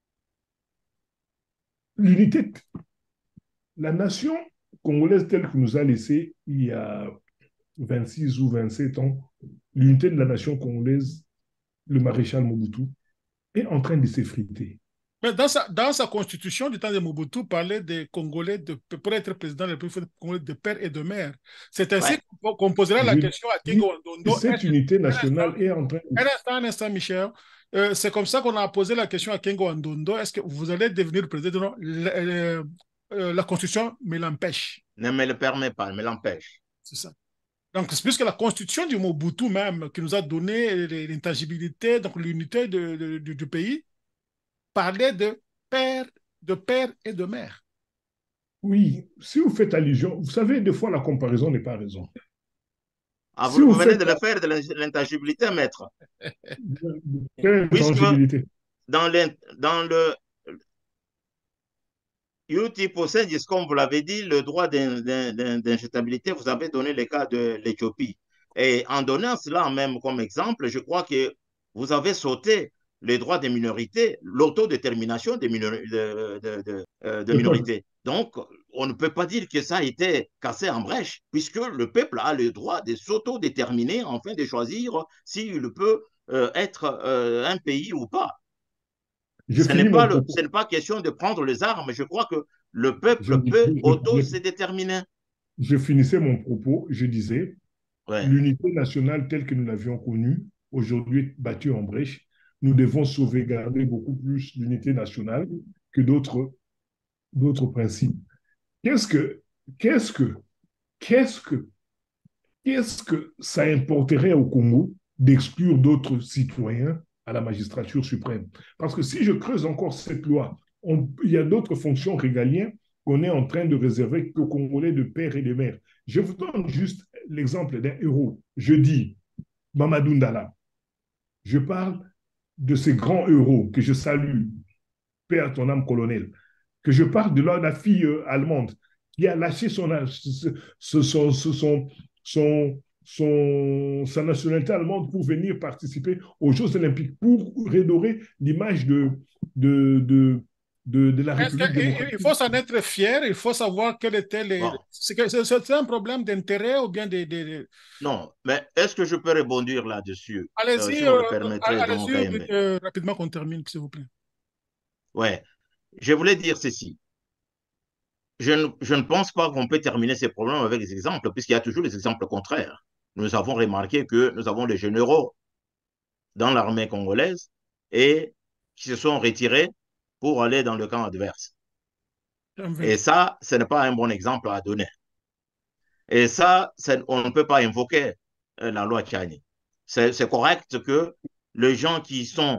L'unité, la nation congolaise telle que nous a laissé il y a vingt-six ou vingt-sept ans, l'unité de la nation congolaise, le maréchal Mobutu, est en train de s'effriter. Mais dans sa, dans sa constitution du temps de Mobutu, parlait des Congolais, de, pour être président de la République congolaise, de père et de mère. C'est ainsi Ouais. qu'on qu'on posera la Je question à dis Kingo que Ndondo. cette unité Un instant, nationale est en train un de... instant, un instant, Michel. Euh, c'est comme ça qu'on a posé la question à Kingo Ndondo. Est-ce que vous allez devenir président? Non, la, la, euh, la constitution me l'empêche. Ne me le permet pas, ne me l'empêche. C'est ça. Donc, c'est plus que la constitution du Mobutu même, qui nous a donné l'intangibilité, donc l'unité de, de, du, du pays, parlait de père, de père et de mère. Oui, si vous faites allusion, vous savez, des fois, la comparaison n'est pas raison. Ah, Si vous, vous vous venez faites de le faire de l'intangibilité, maître. quelle Puisque intangibilité? dans, dans le U T P O C, comme vous l'avez dit, le droit d'injectabilité, vous avez donné le cas de l'Éthiopie. Et en donnant cela même comme exemple, je crois que vous avez sauté les droits des minorités, l'autodétermination des minori de, de, de, de, de minorités. Donc, on ne peut pas dire que ça a été cassé en brèche, puisque le peuple a le droit de s'autodéterminer, enfin de choisir s'il peut euh, être euh, un pays ou pas. Je Ce n'est finis mon pas, propos. ce n'est pas question de prendre les armes. Je crois que le Je, peuple peut je, je, auto-se-déterminer. je finissais mon propos. Je disais, Ouais. l'unité nationale telle que nous l'avions connue, aujourd'hui battue en brèche, nous devons sauvegarder beaucoup plus l'unité nationale que d'autres d'autres principes. Qu'est-ce que, qu'est-ce que, qu'est-ce que, qu'est-ce que ça importerait au Congo d'exclure d'autres citoyens à la magistrature suprême? Parce que si je creuse encore cette loi, on, il y a d'autres fonctions régaliennes qu'on est en train de réserver aux Congolais de père et de mère. Je vous donne juste l'exemple d'un héros. Je dis Mamadou Ndala. Je parle de ces grands héros que je salue, père ton âme colonel, que je parle de la, la fille euh, allemande qui a lâché son, son, son, son, son, son, sa nationalité allemande pour venir participer aux Jeux Olympiques, pour redorer l'image de, de, de, de, de la Est-ce République qu'il démocratique. faut s'en être fier, il faut savoir quel était les... Bon. C'est un problème d'intérêt ou bien des... De, de... Non, mais est-ce que je peux rebondir là-dessus, euh, Allez-y, si vous euh, le permettrez, Don allez-y Kayembe? euh, rapidement qu'on termine, s'il vous plaît. Ouais, je voulais dire ceci. Je ne, je ne pense pas qu'on peut terminer ces problèmes avec des exemples, puisqu'il y a toujours des exemples contraires. Nous avons remarqué que nous avons des généraux dans l'armée congolaise et qui se sont retirés pour aller dans le camp adverse. Et ça, ce n'est pas un bon exemple à donner. Et ça, on ne peut pas invoquer euh, la loi Tchani. C'est correct que les gens qui sont,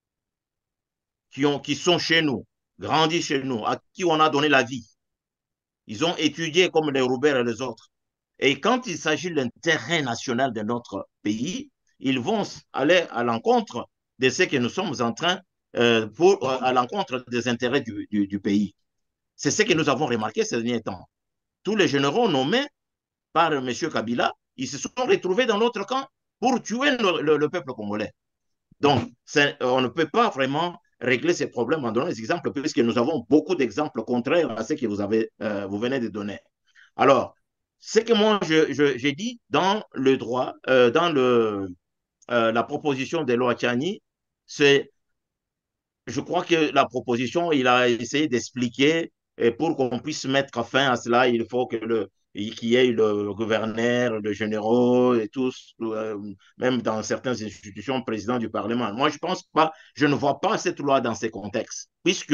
qui, ont, qui sont chez nous, grandis chez nous, à qui on a donné la vie, ils ont étudié comme les Robert et les autres. Et quand il s'agit de l'intérêt national de notre pays, ils vont aller à l'encontre de ce que nous sommes en train, euh, pour, à l'encontre des intérêts du, du, du pays. C'est ce que nous avons remarqué ces derniers temps. Tous les généraux nommés par M. Kabila, ils se sont retrouvés dans notre camp pour tuer le, le, le peuple congolais. Donc, on ne peut pas vraiment régler ces problèmes en donnant des exemples, puisque nous avons beaucoup d'exemples contraires à ce que vous, avez, euh, vous venez de donner. Alors, ce que moi, j'ai dit dans le droit, euh, dans le, euh, la proposition de loi Tchani, c'est, je crois que la proposition, il a essayé d'expliquer, et pour qu'on puisse mettre fin à cela, il faut que le, qu'il y ait le gouverneur, le généraux et tous, euh, même dans certaines institutions, président du Parlement. Moi, je pense pas, je ne vois pas cette loi dans ces contextes, puisque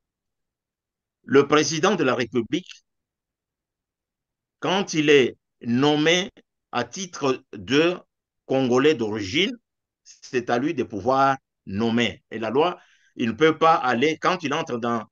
le président de la République, quand il est nommé à titre de Congolais d'origine, c'est à lui de pouvoir nommer. Et la loi, il ne peut pas aller, quand il entre dans,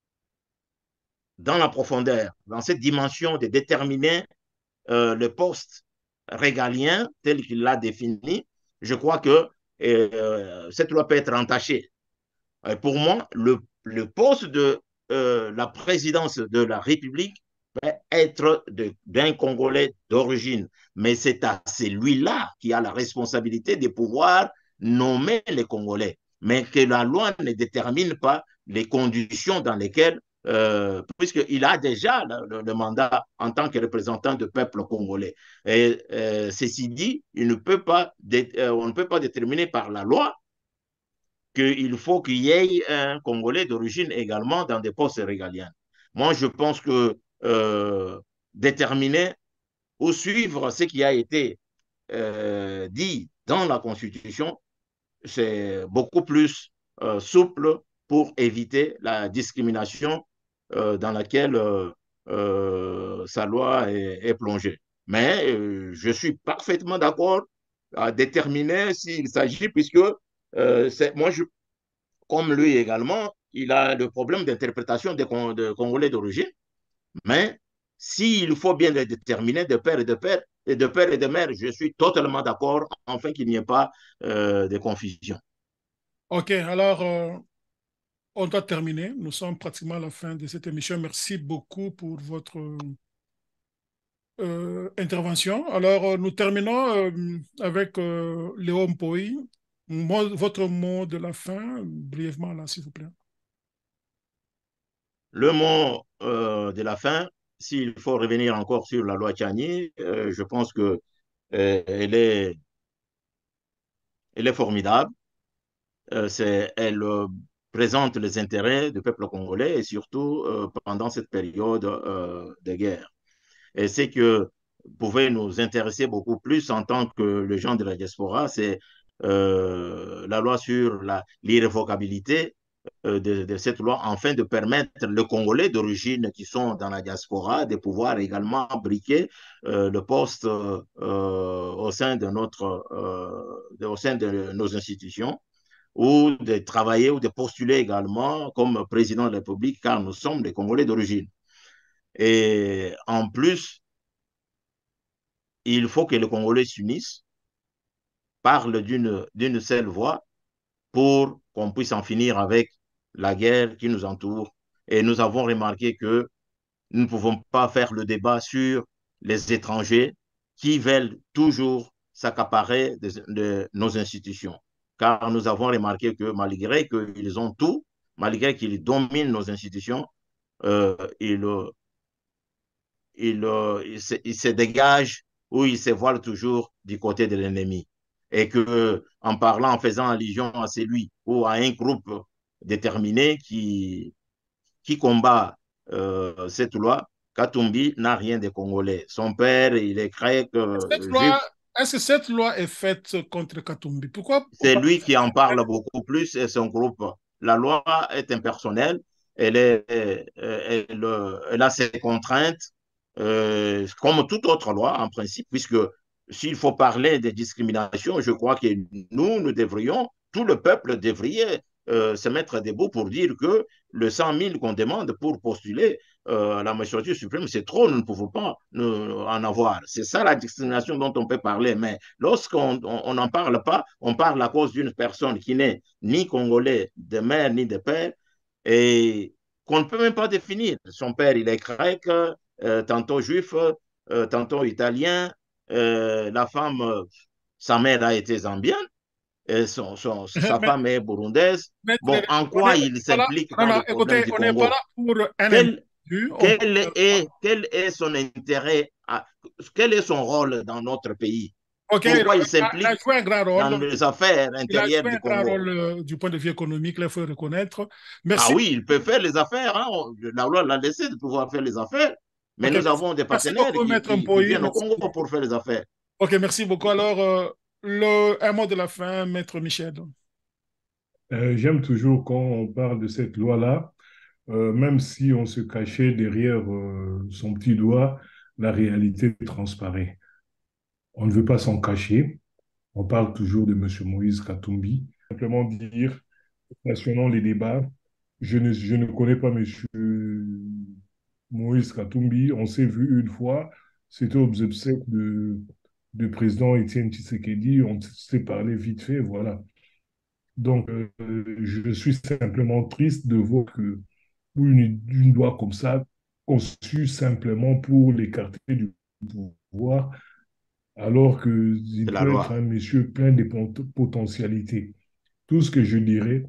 dans la profondeur, dans cette dimension de déterminer euh, le poste régalien tel qu'il l'a défini, je crois que euh, cette loi peut être entachée. Et pour moi, le, le poste de euh, la présidence de la République peut être d'un Congolais d'origine, mais c'est à celui-là qui a la responsabilité de pouvoir nommer les Congolais, mais que la loi ne détermine pas les conditions dans lesquelles, euh, puisqu'il a déjà le, le mandat en tant que représentant du peuple congolais. Et euh, ceci dit, il ne peut pas, euh, on ne peut pas déterminer par la loi qu'il faut qu'il y ait un Congolais d'origine également dans des postes régaliens. Moi, je pense que euh, déterminer ou suivre ce qui a été euh, dit dans la Constitution, c'est beaucoup plus euh, souple pour éviter la discrimination euh, dans laquelle euh, euh, sa loi est, est plongée. Mais euh, je suis parfaitement d'accord à déterminer s'il s'agit, puisque euh, moi, je, comme lui également, il a le problème d'interprétation des, de Congolais d'origine, mais s'il faut bien le déterminer de père et de père, et de père et de mère, je suis totalement d'accord, afin qu'il n'y ait pas euh, de confusion. OK, alors euh, on doit terminer. Nous sommes pratiquement à la fin de cette émission. Merci beaucoup pour votre euh, intervention. Alors, euh, nous terminons euh, avec euh, Léo Mpoi. Mo- votre mot de la fin, brièvement, là, s'il vous plaît. Le mot euh, de la fin, s'il faut revenir encore sur la loi Tchani, euh, je pense que euh, elle est, elle est formidable. Euh, c'est, elle euh, présente les intérêts du peuple congolais et surtout euh, pendant cette période euh, de guerre. Et c'est que pouvait nous intéresser beaucoup plus en tant que les gens de la diaspora, c'est euh, la loi sur la, l'irrévocabilité euh, de, de, cette loi, afin de permettre les Congolais d'origine qui sont dans la diaspora de pouvoir également briquer euh, le poste euh, au sein de notre, euh, au sein de nos institutions, ou de travailler ou de postuler également comme président de la République, car nous sommes des Congolais d'origine. Et en plus, il faut que les Congolais s'unissent, parlent d'une d'une seule voix pour qu'on puisse en finir avec la guerre qui nous entoure. Et nous avons remarqué que nous ne pouvons pas faire le débat sur les étrangers qui veulent toujours s'accaparer de, de nos institutions. Car nous avons remarqué que malgré qu'ils ont tout, malgré qu'ils dominent nos institutions, euh, ils, ils, ils, se, ils se dégagent ou ils se voilent toujours du côté de l'ennemi. Et que, en parlant, en faisant allusion à celui ou à un groupe déterminé qui, qui combat euh, cette loi, Katumbi n'a rien de congolais. Son père, il est grec, euh, Cette loi, juif. est-ce que cette loi est faite contre Katumbi? Pourquoi? C'est lui qui en parle beaucoup plus et son groupe. La loi est impersonnelle, elle, est, elle, elle a ses contraintes, euh, comme toute autre loi en principe, puisque s'il faut parler de discrimination, je crois que nous, nous devrions, tout le peuple devrait euh, se mettre debout pour dire que le cent mille qu'on demande pour postuler euh, à la magistrature suprême, c'est trop, nous ne pouvons pas nous, en avoir. C'est ça la discrimination dont on peut parler. Mais lorsqu'on n'en parle pas, on parle à cause d'une personne qui n'est ni congolais de mère ni de père et qu'on ne peut même pas définir. Son père, il est grec, euh, tantôt juif, euh, tantôt italien. Euh, la femme, euh, sa mère a été zambienne. Et son, son, sa Mais, femme est burundaise. maître, Bon, en on quoi est il pas là, s'implique non, dans non, le problème écoutez, du on n'est pas Congo? là pour un Quel, individu. On quel, parle, est, quel est son intérêt, à, quel est son rôle dans notre pays? OK, il Pourquoi il a, il a s'implique joué un grand dans rôle. les affaires Il a intérieures joué du un grand Congo? rôle euh, du point de vue économique, là, il faut le reconnaître. Ah Merci. oui, il peut faire les affaires. Hein. La loi l'a laissé de pouvoir faire les affaires. Mais OK, nous merci, avons des merci partenaires beaucoup, qui, maître qui, qui Mpoyi. viennent au Merci. Congo pour faire les affaires. OK, merci beaucoup. Alors, euh, le, un mot de la fin, maître Michel. Euh, j'aime toujours quand on parle de cette loi-là, euh, même si on se cachait derrière euh, son petit doigt, la réalité transparaît. On ne veut pas s'en cacher. On parle toujours de M. Moïse Katumbi. Simplement dire, passionnant les débats, je ne, je ne connais pas M. Moïse Katumbi. On s'est vu une fois, c'était aux obsèques de, de président Étienne Tshisekedi. On s'est parlé vite fait, voilà. Donc, euh, je suis simplement triste de voir que une, une loi comme ça, conçue simplement pour l'écarter du pouvoir, alors qu'il C'est la peut être loi. un monsieur plein de pot- potentialités. Tout ce que je dirais,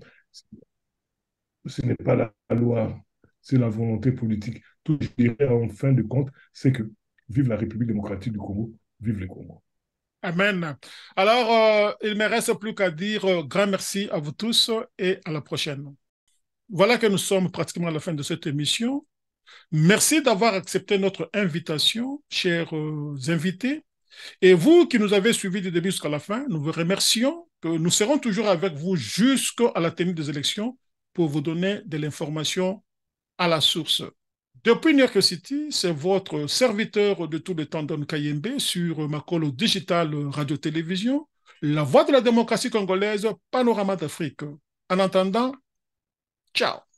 ce n'est pas la loi, c'est la volonté politique. Tout ce que je dirais en fin de compte, c'est que vive la République démocratique du Congo, vive le Congo. Amen. Alors, euh, il ne me reste plus qu'à dire euh, grand merci à vous tous et à la prochaine. Voilà que nous sommes pratiquement à la fin de cette émission. Merci d'avoir accepté notre invitation, chers euh, invités. Et vous qui nous avez suivis du début jusqu'à la fin, nous vous remercions. Que nous serons toujours avec vous jusqu'à la tenue des élections pour vous donner de l'information à la source. Depuis New York City, c'est votre serviteur de tout le temps, Don Kayembe, sur Makolo Digital Radio-Télévision, la voix de la démocratie congolaise, Panorama d'Afrique. En attendant, ciao.